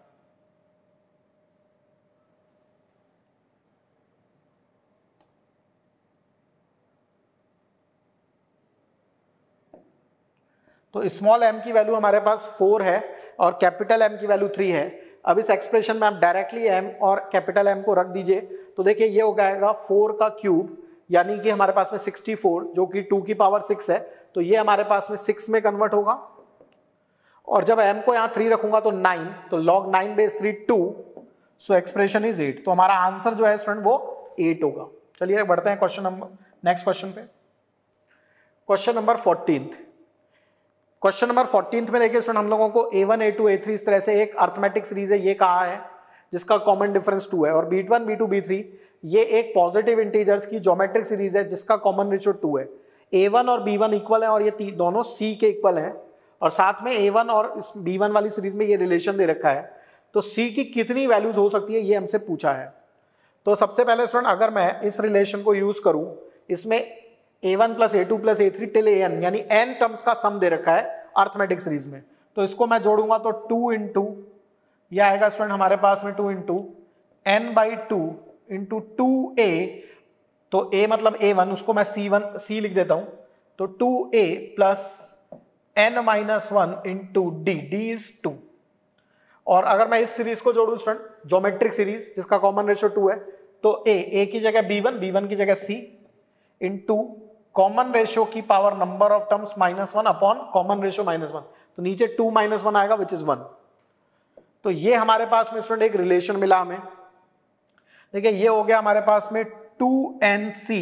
तो स्मॉल m की वैल्यू हमारे पास 4 है और कैपिटल M की वैल्यू 3 है। अब इस एक्सप्रेशन में आप डायरेक्टली m और कैपिटल M को रख दीजिए, तो देखिए ये हो जाएगा 4 का क्यूब, यानी कि हमारे पास में 64 जो कि 2 की पावर 6 है, तो ये हमारे पास में 6 में कन्वर्ट होगा, और जब m को यहाँ 3 रखूंगा तो 9, तो log 9/3 2, सो एक्सप्रेशन इज 8। तो हमारा आंसर जो है स्टूडेंट वो 8 होगा। चलिए बढ़ते हैं क्वेश्चन नंबर नेक्स्ट क्वेश्चन पे। Question number 14th। Question number 14th में देखिए स्टूडेंट हम लोगों को A1 A2 A3 इस तरह से एक अर्थमेटिक सीरीज है, ये कहा है जिसका कॉमन डिफरेंस 2 है, और B1 B2 B3 ये एक पॉजिटिव इंटीजर्स की ज्योमेट्रिक सीरीज है जिसका कॉमन रेशियो 2 है। A1 और B1 इक्वल है और ये दोनों C के इक्वल हैं, और साथ में A1 और इस B1 वाली सीरीज में ये रिलेशन दे रखा है, तो C की कितनी वैल्यूज हो सकती है ये हमसे पूछा है। तो सबसे पहले स्टूडेंट अगर मैं इस रिलेशन को यूज करूं, इसमें A1 plus A2 plus A3 till AN यानी n टर्म्स का सम दे रखा है अर्थमेटिक सीरीज में, तो इसको मैं जोड़ूंगा तो 2 इंटू यह आएगा स्टूडेंट हमारे पास में 2 इंटू n/2 इंटू 2a, तो a मतलब A1, उसको मैं C लिख देता हूं, तो 2a plus n-1 into d is 2। और अगर मैं इस सीरीज को जोड़ूं स्टूडेंट ज्योमेट्रिक सीरीज जिसका कॉमन रेशियो 2 है, तो a की जगह B1 की जगह C इंटू कॉमन रेशियो की power number of terms -1 upon common ratio -1, तो नीचे 2 -1 आएगा विच इज 1। तो ये हमारे पास में स्टूडेंट एक रिलेशन मिला हमें। देखिए ये हो गया हमारे पास में 2nc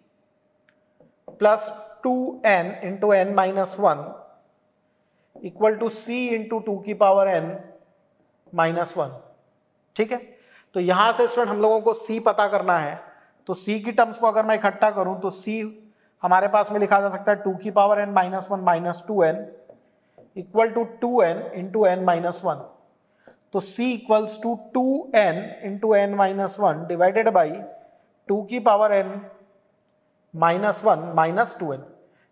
plus 2n into n-1 equal to c into 2 की पावर n-1। ठीक है, तो यहां से स्टूडेंट हम लोगों को c पता करना है, तो c की टर्म्स को अगर मैं इकट्ठा करूं तो c हमारे पास में लिखा जा सकता है 2 की power n-1 minus 2n equal to 2n into n-1, तो c equals to 2n into n-1 divided by 2 की पावर n-1 माइनस 2n,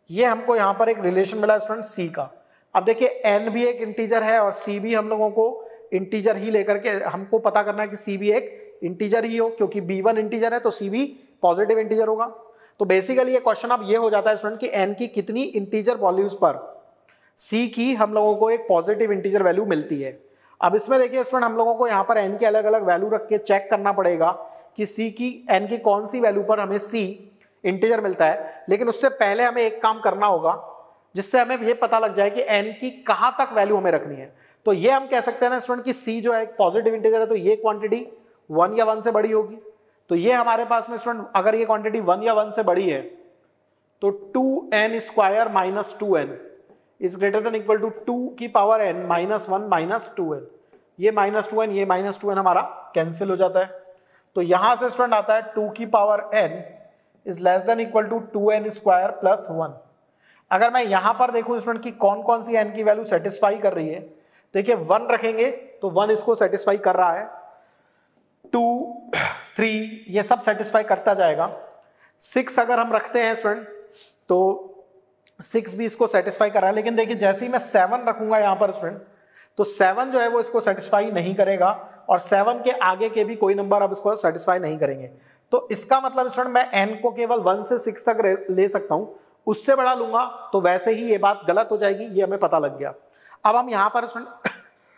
ये हमको यहाँ पर एक रिलेशन मिला स्टूडेंट सी का। अब देखिए n भी एक इंटीजर है और c भी हम लोगों को इंटीजर ही लेकर के हमको पता करना है कि c भी एक इंटीजर ही हो, क्योंकि b1 इंटीजर है तो c भी पॉजिटिव इंटीजर होगा। तो बेसिकली ये क्वेश्चन अब ये हो जाता है स्टूडेंट कि n की कितनी इंटीजर वैल्यूज पर c की हम लोगों को एक पॉजिटिव इंटीजर वैल्यू मिलती है। अब इसमें देखिए स्टूडेंट हम लोगों को यहाँ पर n के अलग अलग वैल्यू रख के चेक करना पड़ेगा कि c की n की कौन सी वैल्यू पर हमें c इंटीजर मिलता है। लेकिन उससे पहले हमें एक काम करना होगा जिससे हमें ये पता लग जाए कि n की कहाँ तक वैल्यू हमें रखनी है। तो ये हम कह सकते हैं ना स्टूडेंट कि c जो है एक पॉजिटिव इंटीजर है तो ये क्वांटिटी 1 या 1 से बड़ी होगी। तो ये हमारे पास में स्टूडेंट अगर ये क्वांटिटी 1 या 1 से बड़ी है तो 2n square minus 2n is greater than equal to 2 की power n minus 1 minus 2n। ये माइनस 2n ये माइनस 2n हमारा कैंसिल हो जाता है। तो यहां से स्टूडेंट आता है 2 की power n is less than equal to 2n square plus 1। अगर मैं यहां पर देखूं स्टूडेंट की कौन कौन सी n की वैल्यू सेटिस्फाई कर रही है, देखिए 1 रखेंगे तो 1 इसको सेटिस्फाई कर रहा है, 2 3 ये सब सेटिस्फाई करता जाएगा। 6 अगर हम रखते हैं स्टूडेंट तो 6 भी इसको सेटिस्फाई कर रहा है। लेकिन देखिए जैसे ही मैं 7 रखूंगा यहाँ पर स्टूडेंट तो 7 जो है वो इसको सेटिस्फाई नहीं करेगा और 7 के आगे के भी कोई नंबर अब इसको सेटिस्फाई नहीं करेंगे। तो इसका मतलब स्टूडेंट मैं n को केवल 1 से 6 तक ले सकता हूं, उससे बड़ा लूंगा तो वैसे ही ये बात गलत हो जाएगी, ये हमें पता लग गया। अब हम यहाँ पर स्टूडेंट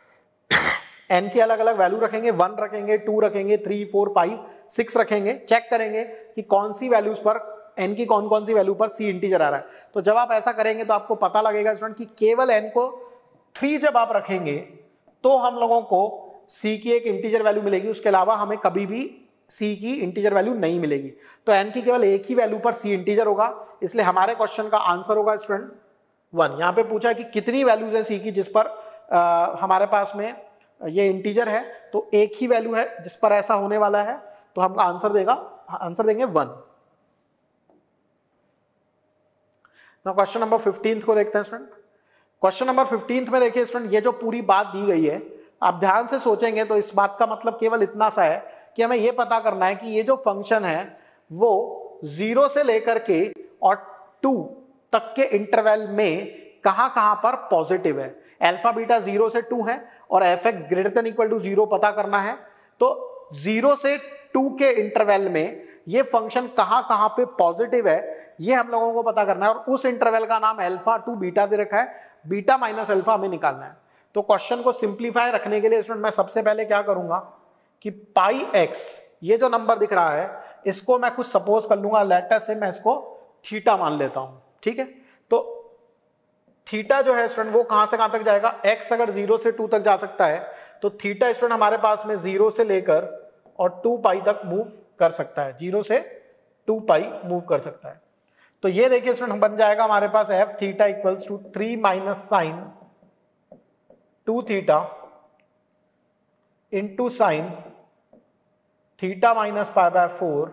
n की अलग अलग वैल्यू रखेंगे, 1 रखेंगे, 2 रखेंगे, 3 4 5 6 रखेंगे, चेक करेंगे कि कौन सी वैल्यूज पर n की कौन कौन सी वैल्यू पर c इंटीजर आ रहा है। तो जब आप ऐसा करेंगे तो आपको पता लगेगा स्टूडेंट कि केवल n को 3 जब आप रखेंगे तो हम लोगों को c की एक इंटीजर वैल्यू मिलेगी, उसके अलावा हमें कभी भी c की इंटीजर वैल्यू नहीं मिलेगी। तो n की केवल एक ही वैल्यू पर c इंटीजर होगा, इसलिए हमारे क्वेश्चन का आंसर होगा स्टूडेंट 1। यहाँ पे पूछा है कि कितनी वैल्यूज है c की जिस पर हमारे पास में ये इंटीजर है, तो एक ही वैल्यू है जिस पर ऐसा होने वाला है, तो हम आंसर देंगे 1। क्वेश्चन नंबर 15 को देखते हैं स्टूडेंट। क्वेश्चन नंबर 15 में देखिए स्टूडेंट ये जो पूरी बात दी गई है आप ध्यान से सोचेंगे तो इस बात का मतलब केवल इतना सा है कि हमें यह पता करना है कि ये जो फंक्शन है वो 0 से लेकर के और 2 तक के इंटरवल में कहां कहां पर पॉजिटिव है। अल्फा बीटा 0 से 2 है और fx greater than equal to 0 पता करना है। तो 0 से 2 के इंटरवल में ये फंक्शन कहां कहां पे पॉजिटिव है ये हम लोगों को पता करना है, और उस इंटरवल का नाम अल्फा टू बीटा दे रखा है, बीटा माइनस अल्फा हमें निकालना है। तो क्वेश्चन को सिंप्लीफाई रखने के लिए स्टूडेंट मैं सबसे पहले क्या करूंगा कि पाई एक्स ये जो नंबर दिख रहा है इसको मैं कुछ सपोज कर लूंगा, लेटर से मैं इसको थीटा मान लेता हूं, ठीक है। तो थीटा जो है स्टूडेंट वो कहां से कहां तक जाएगा, एक्स अगर 0 से 2 तक जा सकता है तो थीटा स्टूडेंट हमारे पास में 0 से लेकर और 2 पाई तक मूव कर सकता है, 0 से 2 पाई मूव कर सकता है। तो ये देखिए स्टूडेंट बन जाएगा हमारे पास F theta equals to 3 minus sine 2 theta into sine theta minus pi by 4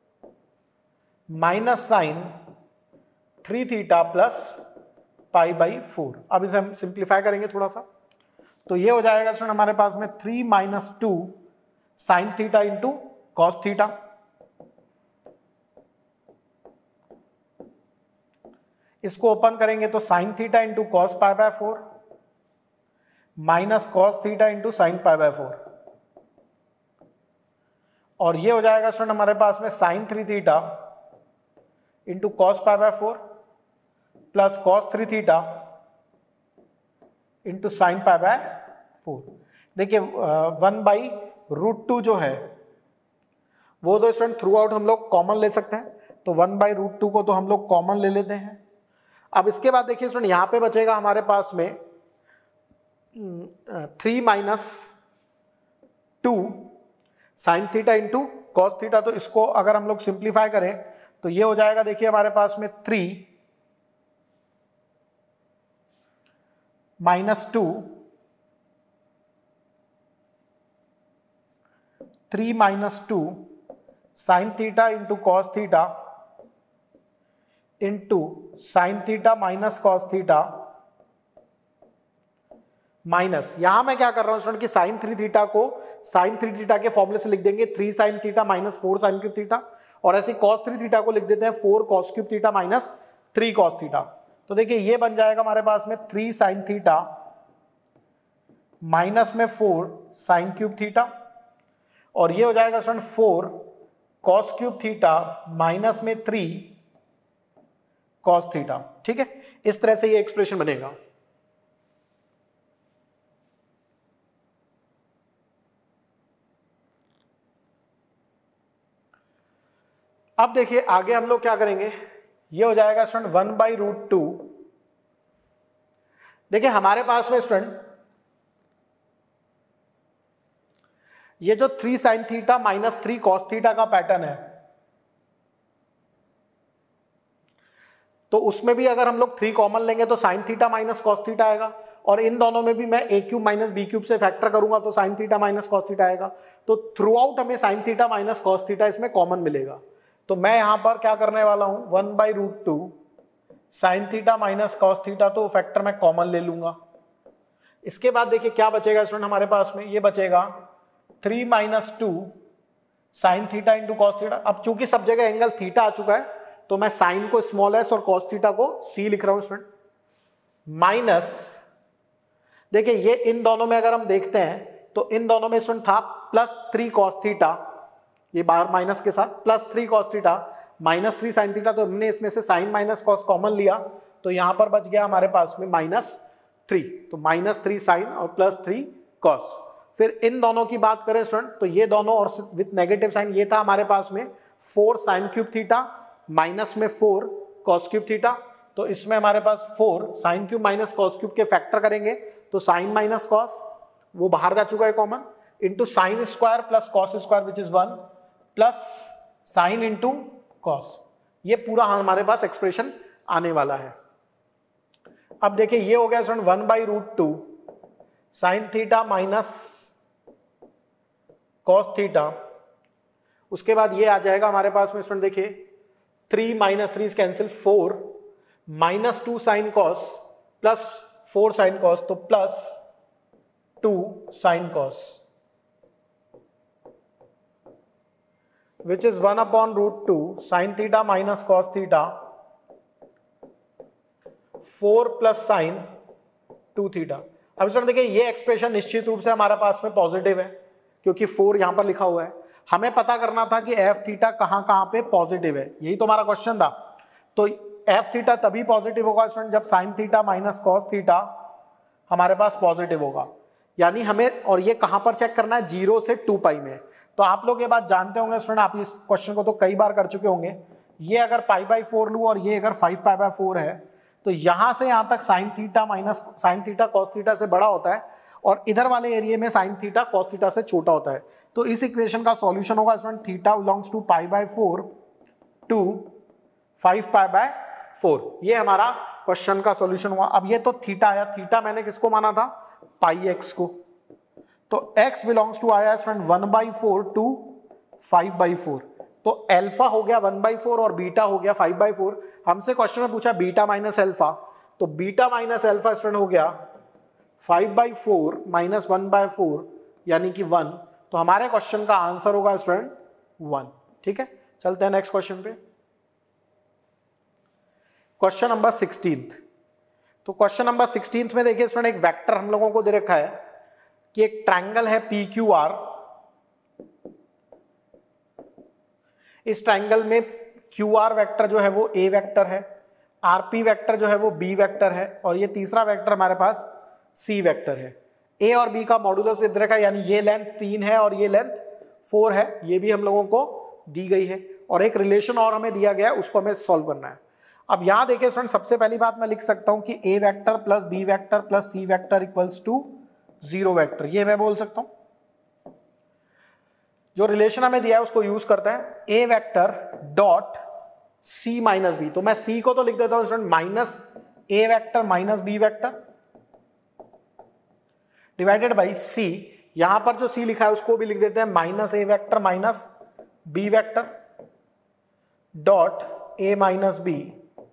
minus sine 3 theta plus pi by 4। अब इसे हम सिंप्लीफाई करेंगे थोड़ा सा, तो ये हो जाएगा स्टूडेंट हमारे पास में 3 minus 2 sine theta into cos theta, इसको ओपन करेंगे तो sine theta into cos pi by 4 minus cos theta into sine pi by 4, और ये हो जाएगा स्टूडेंट हमारे पास में sine 3 theta into cos pi by 4 plus cos 3 theta into sine pi by 4। देखिए 1/√2 जो है वो तो स्टूडेंट थ्रू आउट हम लोग कॉमन ले सकते हैं, तो 1/√2 को तो हम लोग कॉमन ले लेते हैं। अब इसके बाद देखिए स्टूडेंट यहाँ पे बचेगा हमारे पास में 3 minus 2 sine theta into cos theta, तो इसको अगर हम लोग सिंप्लीफाई करें तो ये हो जाएगा देखिए हमारे पास में 3 minus 2 3 minus 2 sine theta into cos theta into sine theta minus cos theta minus, यहां मैं क्या कर रहा हूं स्टूडेंट कि साइन 3 थीटा को साइन 3 थीटा के फॉर्मूले से लिख देंगे 3 sine theta minus 4 sine cube theta, और ऐसे कॉस 3 थीटा को लिख देते हैं 4 cos cube theta minus 3 cos theta. तो देखिए ये बन जाएगा हमारे पास में 3 साइन थीटा माइनस में 4 साइन क्यूब थीटा, और ये हो जाएगा student 4 cos cube theta minus में 3 कॉस थीटा। ठीक है, इस तरह से ये एक्सप्रेशन बनेगा। अब देखिए आगे हम लोग क्या करेंगे, ये हो जाएगा स्टूडेंट 1/√2। देखिए हमारे पास में स्टूडेंट ये जो 3 sine theta minus 3 cos theta का पैटर्न है, तो उसमें भी अगर हम लोग 3 कॉमन लेंगे तो sine theta minus cos theta आएगा, और इन दोनों में भी मैं a cube minus B cube से फैक्टर करूंगा तो sine theta minus cos theta आएगा। तो थ्रू आउट हमें sine theta minus cos theta इसमें कॉमन मिलेगा। तो मैं यहां पर क्या करने वाला हूं, 1/√2 sine theta minus cos theta, तो फैक्टर मैं कॉमन ले लूंगा। इसके बाद देखिए क्या बचेगा स्टूडेंट हमारे पास में, ये बचेगा 3 - 2 sine theta into cos theta. अब चूंकि सब जगह एंगल थीटा आ चुका है तो मैं साइन को स्मॉल एस और कॉस थीटा को सी लिख रहा हूं स्टूडेंट, माइनस देखिए ये इन दोनों में अगर हम देखते हैं तो इन दोनों में स्टूडेंट था +3 कॉस थीटा, ये बाहर माइनस के साथ +3 कॉस थीटा -3 साइन थीटा, तो हमने इसमें से साइन माइनस कॉस कॉमन लिया तो यहां पर बच गया हमारे पास में -3, तो -3 साइन और +3 कॉस। फिर इन दोनों की बात करें स्टूडेंट तो ये दोनों और विथ नेगेटिव साइन, ये था हमारे पास में 4 साइन क्यूब थीटा माइनस में 4 कॉस क्यूब थीटा, तो इसमें हमारे पास 4 sine cube minus cos cube के फैक्टर करेंगे तो साइन माइनस कॉस वो बाहर जा चुका है common, into sine square plus cos square which is 1 plus sine into cos, ये पूरा हमारे पास एक्सप्रेशन आने वाला है। अब देखिए ये हो गया student 1/√2 sine theta minus cos theta. उसके बाद ये आ जाएगा हमारे पास में स्टूडेंट देखिए 3 - 3 cancel, 4 -2 sine cos plus 4 sine cos, तो +2 sine cos which is 1/√2 sine theta minus cos theta 4 plus sine 2 theta. अब स्टूडेंट देखिए ये एक्सप्रेशन निश्चित रूप से हमारे पास में पॉजिटिव है क्योंकि 4 यहां पर लिखा हुआ है। हमें पता करना था कि एफ थीटा कहां कहां पे पॉजिटिव है, यही तो हमारा क्वेश्चन था। तो एफ थीटा तभी पॉजिटिव होगा स्टूडेंट जब sine theta minus cos theta हमारे पास पॉजिटिव होगा, यानी हमें, और ये कहां पर चेक करना है, 0 से 2 पाई में। तो आप लोग ये बात जानते होंगे स्टूडेंट, आप इस क्वेश्चन को तो कई बार कर चुके होंगे। ये अगर π/4 लूं और ये अगर 5π/4 है तो यहां से यहां तक sine theta minus sine theta cos theta से बड़ा होता है और इधर वाले एरिया में साइन थीटा कॉस थीटा से छोटा होता है। तो इस इक्वेशन का सॉल्यूशन होगा student theta belongs to π/4 to 5π/4। ये हमारा क्वेश्चन का सॉल्यूशन हुआ। अब ये तो थीटा आया, थीटा मैंने किसको माना था, πx को, तो x बिलोंग्स टू आया स्टूडेंट 1/4 टू 5/4। तो अल्फा हो गया 1/4 और बीटा हो गया 5/4। हमसे क्वेश्चन में पूछा बीटा माइनस अल्फा, तो बीटा माइनस अल्फा स्टूडेंट हो गया 5/4 माइनस 1/4 यानी कि 1। तो हमारे क्वेश्चन का आंसर होगा स्टूडेंट 1। ठीक है, चलते हैं नेक्स्ट क्वेश्चन पे। Question number 16। तो क्वेश्चन नंबर 16 में देखिए स्टूडेंट एक वेक्टर हम लोगों को दे रखा है कि एक ट्रायंगल है PQR। इस ट्रायंगल में QR वेक्टर जो है वो A वेक्टर है, RP वेक्टर जो है वो B वेक्टर है, और ये तीसरा वेक्टर हमारे पास C वेक्टर है। A और B का मॉडुलस इधर का, यानी ये लेंथ 3 है और ये लेंथ 4 है, ये भी हम लोगों को दी गई है। और एक रिलेशन और हमें दिया गया है, उसको हमें सॉल्व करना है। अब यहां देखिए स्टूडेंट, सबसे पहली बात मैं लिख सकता हूं कि A vector plus B vector plus C vector equals to 0 vector, ये मैं बोल सकता हूं। जो रिलेशन हमें दिया है उसको यूज करते हैं, A vector dot C minus B। तो मैं C को तो लिख देता हूं student minus A vector minus B vector divided by C। यहां पर जो C लिखा है उसको भी लिख देते हैं minus A vector minus B vector dot A minus B।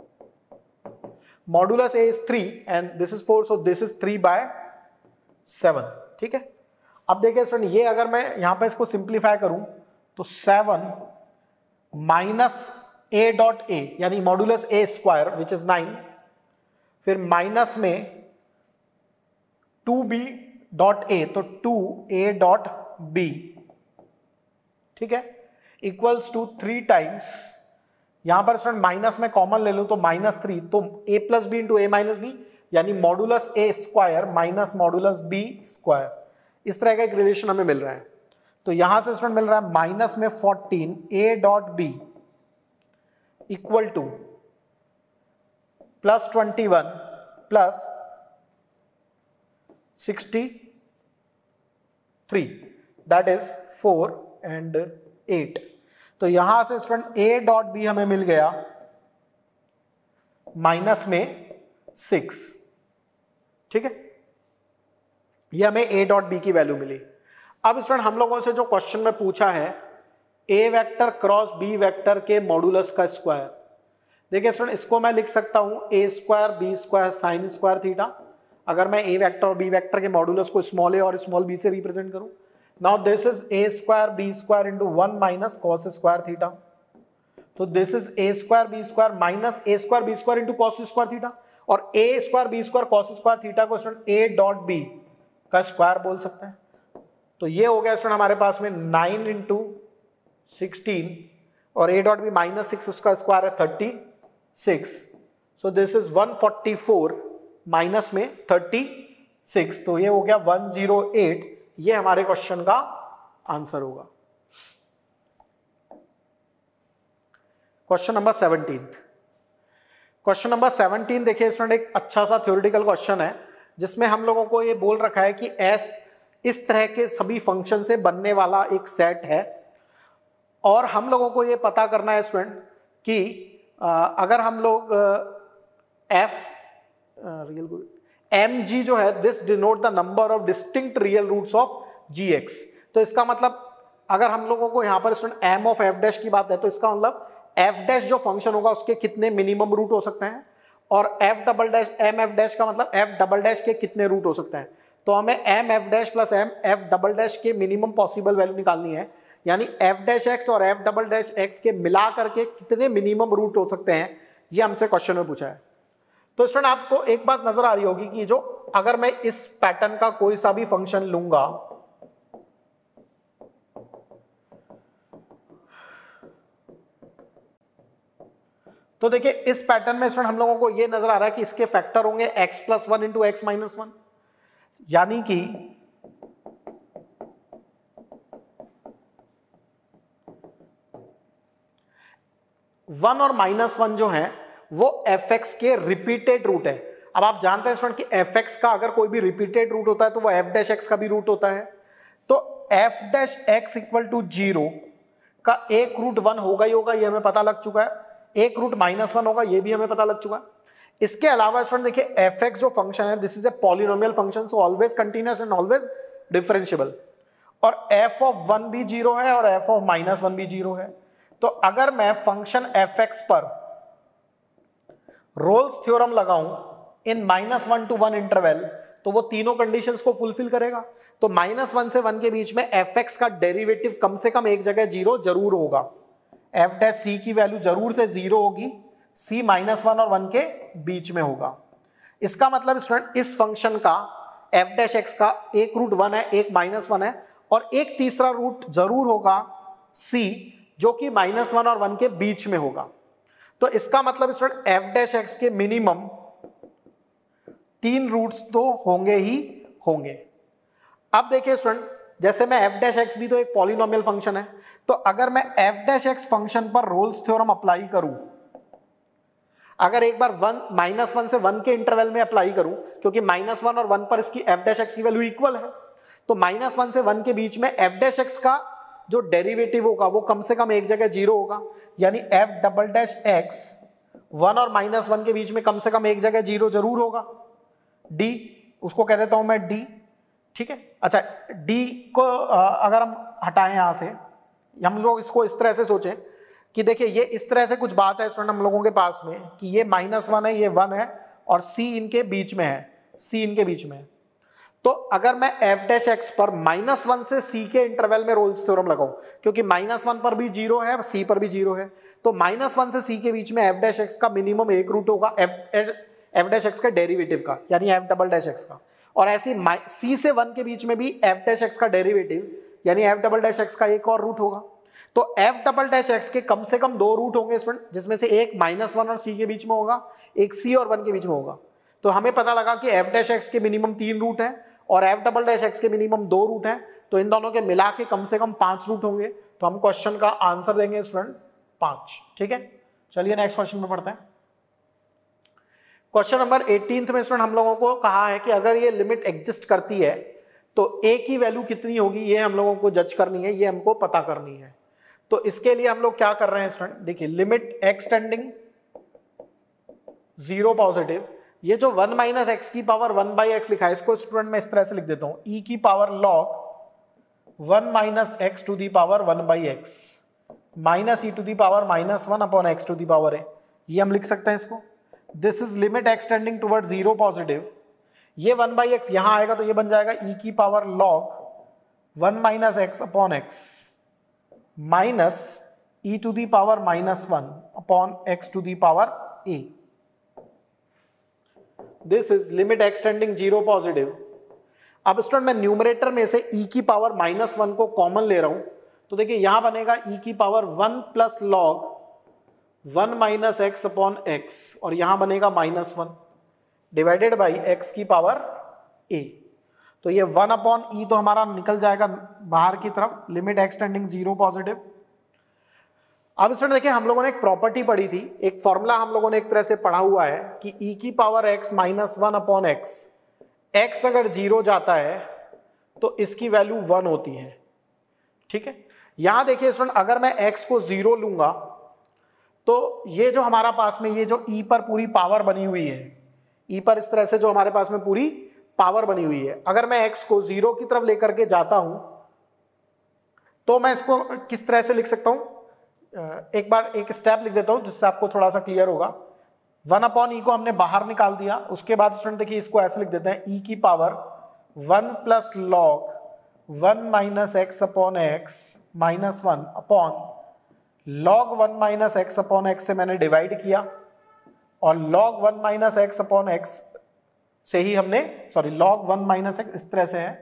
Modulus A is 3 and this is 4, so this is 3/7। ठीक है, अब देखिए स्टूडेंट, ये अगर मैं यहां पर इसको सिंप्लीफाई करूं तो 7 माइनस a डॉट a यानी modulus a square which is 9, फिर माइनस में 2b डॉट a, तो 2a डॉट b, ठीक है, इक्वल्स टू 3 टाइम्स, यहां पर स्टूडेंट माइनस में कॉमन ले लूं तो -3, तो a plus b into a minus b यानी modulus a square minus modulus b square, इस तरह का एक रिलेशन हमें मिल रहा है। तो यहां से स्टूडेंट मिल रहा है माइनस में 14 a dot b equal to plus 21 plus 63, that is 4 and 8। तो यहां से स्टूडेंट a डॉट b हमें मिल गया माइनस में 6, ठीक है, ये हमें a डॉट b की वैल्यू मिली। अब स्टूडेंट हम लोगों से जो क्वेश्चन में पूछा है a vector cross b vector के मॉडुलस का स्क्वायर, देखिए स्टूडेंट इसको मैं लिख सकता हूं a square b square sine square theta, अगर मैं a वेक्टर और b वेक्टर के मॉडुलस को स्मॉल a और स्मॉल b से रिप्रेजेंट करूं। Now this is a square b square into 1 minus cos square theta, तो this is a square b square minus a square b square into cos square theta, और a square b square cos square theta को student a dot b का square बोल सकते हैं। तो ये हो गया स्टूडेंट हमारे पास में 9 इंटू 16 और a डॉट b माइनस 6 उसका स्क्वायर है 36, सो दिस इज 144 माइनस में 36, तो ये हो गया 108, ये हमारे क्वेश्चन का आंसर होगा। क्वेश्चन नंबर 17, क्वेश्चन नंबर 17 देखिए स्टूडेंट एक अच्छा सा थ्योरेटिकल क्वेश्चन है जिसमें हम लोगों को ये बोल रखा है कि s इस तरह के सभी फंक्शन से बनने वाला एक सेट है, और हम लोगों को ये पता करना है स्टूडेंट कि अगर हम लोग mg जो है this denote the number of distinct real roots of gx, तो इसका मतलब अगर हम लोगों को यहाँ पर student m of f dash की बात है तो इसका मतलब f डैश जो फंक्शन होगा उसके कितने मिनिमम रूट हो सकते हैं, और f double dash m f dash का मतलब f डबल डैश के कितने रूट हो सकते हैं। तो हमें m f dash plus m f double dash के मिनिमम पॉसिबल वैल्यू निकालनी है, यानी f डैश x और f डबल डैश x के मिला करके कितने मिनिमम रूट हो सकते हैं, ये हमसे क्वेश्चन में पूछा है। तो स्टूडेंट आपको एक बात नजर आ रही होगी कि जो अगर मैं इस पैटर्न का कोई सा भी फंक्शन लूंगा, तो देखिए इस पैटर्न में स्टूडेंट हम लोगों को ये नजर आ रहा है कि इसके फैक्टर होंगे x plus 1 into x minus 1, यानी कि वन और माइनस 1 जो है वो fx के रिपीटेड रूट है। अब आप जानते हैं स्टूडेंट कि fx का अगर कोई भी रिपीटेड रूट होता है तो वो f डैश x का भी रूट होता है, तो f dash x equal to 0 का एक रूट 1 होगा ही होगा, ये हमें पता लग चुका है, एक रूट -1 होगा, ये भी हमें पता लग चुका है। इसके अलावा स्टूडेंट देखिए fx जो फंक्शन है this is a polynomial function, so always continuous and always differentiable, और f ऑफ 1 भी 0 है और f ऑफ -1 भी 0 है। तो अगर मैं फंक्शन fx पर रोल्स थ्योरम लगाऊं इन -1 to 1 इंटरवल, तो वो तीनों कंडीशंस को फुलफिल करेगा। तो -1 से 1 के बीच में fx का डेरिवेटिव कम से कम एक जगह 0 जरूर होगा, f डैश c की वैल्यू जरूर से 0 होगी, c -1 और 1 के बीच में होगा। इसका मतलब स्टूडेंट इस फंक्शन का f डैश x का एक रूट 1 है, एक -1 है, और एक तीसरा रूट जरूर होगा c जो कि -1 और 1 के बीच में होगा। तो इसका मतलब स्टूडेंट f डैश x के मिनिमम 3 रूट्स तो होंगे ही होंगे। अब देखिए स्टूडेंट जैसे मैं f डैश x भी तो एक पॉलिनोमियल फंक्शन है, तो अगर मैं f डैश x फंक्शन पर रोल्स थ्योरम अप्लाई करूं, अगर एक बार -1 से 1 के इंटरवल में अप्लाई करूं, क्योंकि -1 और 1 पर इसकी f डैश x की वैल्यू इक्वल है, तो -1 से 1 के बीच में f डैश x का जो डेरिवेटिव होगा वो कम से कम एक जगह 0 होगा, यानी f डबल डैश x 1 और -1 के बीच में कम से कम एक जगह 0 जरूर होगा। d उसको कह देता हूं मैं d, ठीक है। अच्छा d को अगर हम हटाएं यहां से, हम लोग इसको इस तरह से सोचें कि देखिए ये इस तरह से कुछ बात है स्टूडेंट हम लोगों के पास में कि ये -1 है, ये 1 है और c इनके बीच में है, c इनके बीच में है। तो अगर मैं एफ डैश एक्स पर -1 से सी के इंटरवल में रोल्स थ्योरम लगाऊं, क्योंकि -1 पर भी 0 है, सी पर भी 0 है, तो -1 से सी के बीच में एफ डैश एक्स का मिनिमम एक रूट होगा एफ डैश एक्स का डेरिवेटिव का, यानी एफ डबल डैश एक्स का। और ऐसी सी से 1 के बीच में भी एफ डैश एक्स का डेरिवेटिव यानी एफ डबल डैश एक्स का एक और रूट होगा। तो एफ डबल डैश एक्स के कम से कम 2 रूट होंगे स्टूडेंट, जिसमें से एक -1 और सी के बीच में होगा, एक सी और 1 के बीच में होगा। तो हमें पता लगा कि एफ डैश एक्स के मिनिमम 3 रूट हैं और एफ डबल डैश एक्स के मिनिमम 2 रूट हैं, तो इन दोनों के मिला के कम से कम 5 रूट होंगे। तो हम क्वेश्चन का आंसर देंगे स्टूडेंट 5। ठीक है, चलिए नेक्स्ट क्वेश्चन में पढ़ते हैं। क्वेश्चन नंबर 18 में स्टूडेंट हम लोगों को कहा है कि अगर ये लिमिट एग्जिस्ट करती है तो a की वैल्यू कितनी होगी, ये हम लोगों को जज करनी है, ये हमको पता करनी है। तो इसके लिए हम लोग क्या कर रहे हैं स्टूडेंट, देखिए लिमिट x टेंडिंग 0 पॉजिटिव, ये जो 1 माइनस एक्स की पावर 1/x लिखा है, इसको स्टूडेंट मैं इस तरह से लिख देता हूं, e की power log 1 minus x to the power 1/x minus e to the power -1 upon x to the power a, ये हम लिख सकते हैं इसको। This is limit x tending toward 0 positive, ये 1/x यहां आएगा तो ये बन जाएगा e की power log 1 minus x upon x minus e to the power -1 upon x to the power a। This is limit x tending 0 positive. अब student मैं न्यूमरेटर में से e की पावर -1 को कॉमन ले रहा हूं, तो देखिए यहां बनेगा e की power 1 plus log 1 minus x upon x, और यहां बनेगा -1 डिवाइडेड बाई x की पावर a। तो ये 1 अपॉन ई तो हमारा निकल जाएगा बाहर की तरफ, लिमिट x टेंडिंग 0 पॉजिटिव। अब स्टूडेंट देखिए हम लोगों ने एक प्रॉपर्टी पढ़ी थी, एक फॉर्मूला हम लोगों ने एक तरह से पढ़ा हुआ है कि e की पावर x -1 अपॉन x अगर 0 जाता है तो इसकी वैल्यू 1 होती है। ठीक है, यहां देखिए स्टूडेंट अगर मैं x को 0 लूंगा तो ये जो हमारा पास में ये जो e पर पूरी पावर बनी हुई है, e पर इस तरह से जो हमारे पास में पूरी पावर बनी हुई है, अगर मैं x को 0 की तरफ लेकर के जाता हूं तो मैं इसको किस तरह से लिख सकता हूं, एक बार एक स्टेप लिख देता हूं जिससे आपको थोड़ा सा क्लियर होगा। 1 अपॉन ई को हमने बाहर निकाल दिया, उसके बाद स्टूडेंट देखिए इसको ऐसे लिख देते हैं, e की power 1 plus log 1 minus x upon x -1 upon log 1 minus x upon x से मैंने डिवाइड किया, और log 1 minus x upon x से ही हमने log 1 माइनस एक्स इस तरह से है,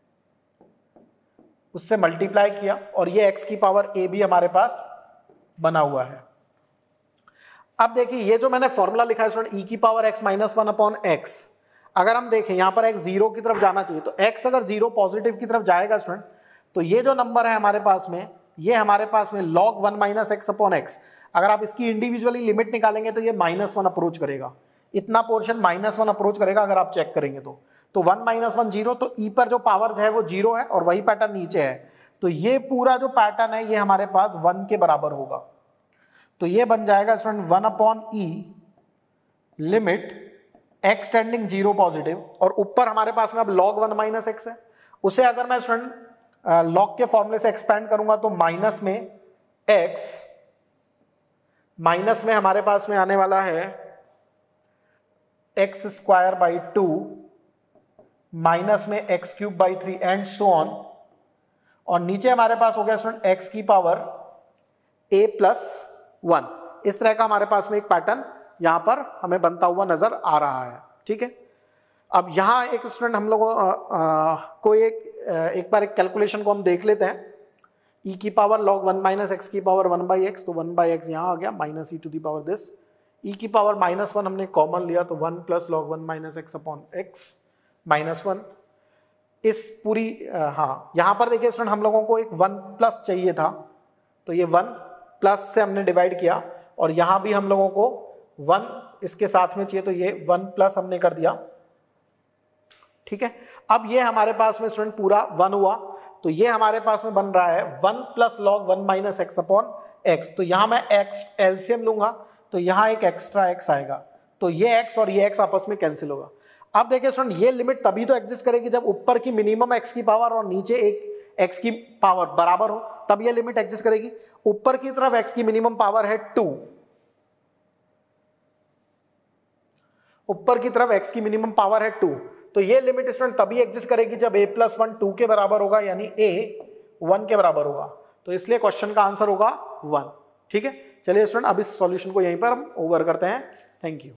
उससे मल्टीप्लाई किया, और ये x की पावर a भी हमारे पास बना हुआ है। अब देखिए ये जो मैंने फॉर्मूला लिखा है स्टूडेंट e की पावर x -1 अपॉन x, अगर हम देखें यहां पर x 0 की तरफ जाना चाहिए, तो x अगर 0 पॉजिटिव की तरफ जाएगा स्टूडेंट, तो ये जो नंबर है हमारे पास में, ये हमारे पास में log 1 minus x upon x, अगर आप इसकी इंडिविजुअली लिमिट निकालेंगे तो ये -1 अप्रोच करेगा, इतना पोर्शन -1 अप्रोच करेगा अगर आप चेक करेंगे तो 1 -1 0, तो e पर जो पावर है वो 0 है और वही पैटर्न नीचे है, तो ये पूरा जो पैटर्न है ये हमारे पास 1 के बराबर होगा। तो ये बन जाएगा student 1 upon e limit x tending 0 positive, और ऊपर हमारे पास में अब log 1 माइनस एक्स है, उसे अगर मैं स्टूडेंट log के फॉर्मूले से एक्सपेंड करूंगा तो माइनस में x, माइनस में हमारे पास में आने वाला है x स्क्वायर बाई 2 माइनस में x cube by 3 and so on, और नीचे हमारे पास हो गया स्टूडेंट x की पावर a प्लस 1। इस तरह का हमारे पास में एक पैटर्न यहां पर हमें बनता हुआ नजर आ रहा है। ठीक है, अब यहां एक स्टूडेंट हम लोगों को एक बार एक कैलकुलेशन को हम देख लेते हैं, e की पावर log 1 माइनस एक्स की पावर 1/x, तो 1/x यहां आ गया, minus e to the power this, e की पावर -1 हमने कॉमन लिया तो 1 plus log 1 minus x upon x -1, इस पूरी हाँ यहां पर देखिए स्टूडेंट हम लोगों को एक 1 प्लस चाहिए था, तो ये 1 प्लस से हमने डिवाइड किया, और यहां भी हम लोगों को 1 इसके साथ में चाहिए, तो ये 1 प्लस हमने कर दिया। ठीक है, अब ये हमारे पास में स्टूडेंट पूरा 1 हुआ, तो ये हमारे पास में बन रहा है 1 plus log 1 minus x upon x, तो यहां मैं x एलसीएम लूंगा तो यहां एक एक्स्ट्रा x आएगा, तो ये x और ये x आपस में कैंसिल होगा। अब देखिए स्टूडेंट ये लिमिट तभी तो एग्जिस्ट करेगी जब ऊपर की मिनिमम x की पावर और नीचे एक x की पावर बराबर हो, तब ये लिमिट एग्जिस्ट करेगी। ऊपर की तरफ x की मिनिमम पावर है 2, ऊपर की तरफ x की मिनिमम पावर है 2, तो ये लिमिट स्टूडेंट तभी एग्जिस्ट करेगी जब a+1 2 के बराबर होगा, यानी a 1 के बराबर होगा, तो इसलिए क्वेश्चन का आंसर होगा 1। ठीक है, चलिए स्टूडेंट अब इस सॉल्यूशन को यहीं पर हम ओवर करते हैं। Thank you.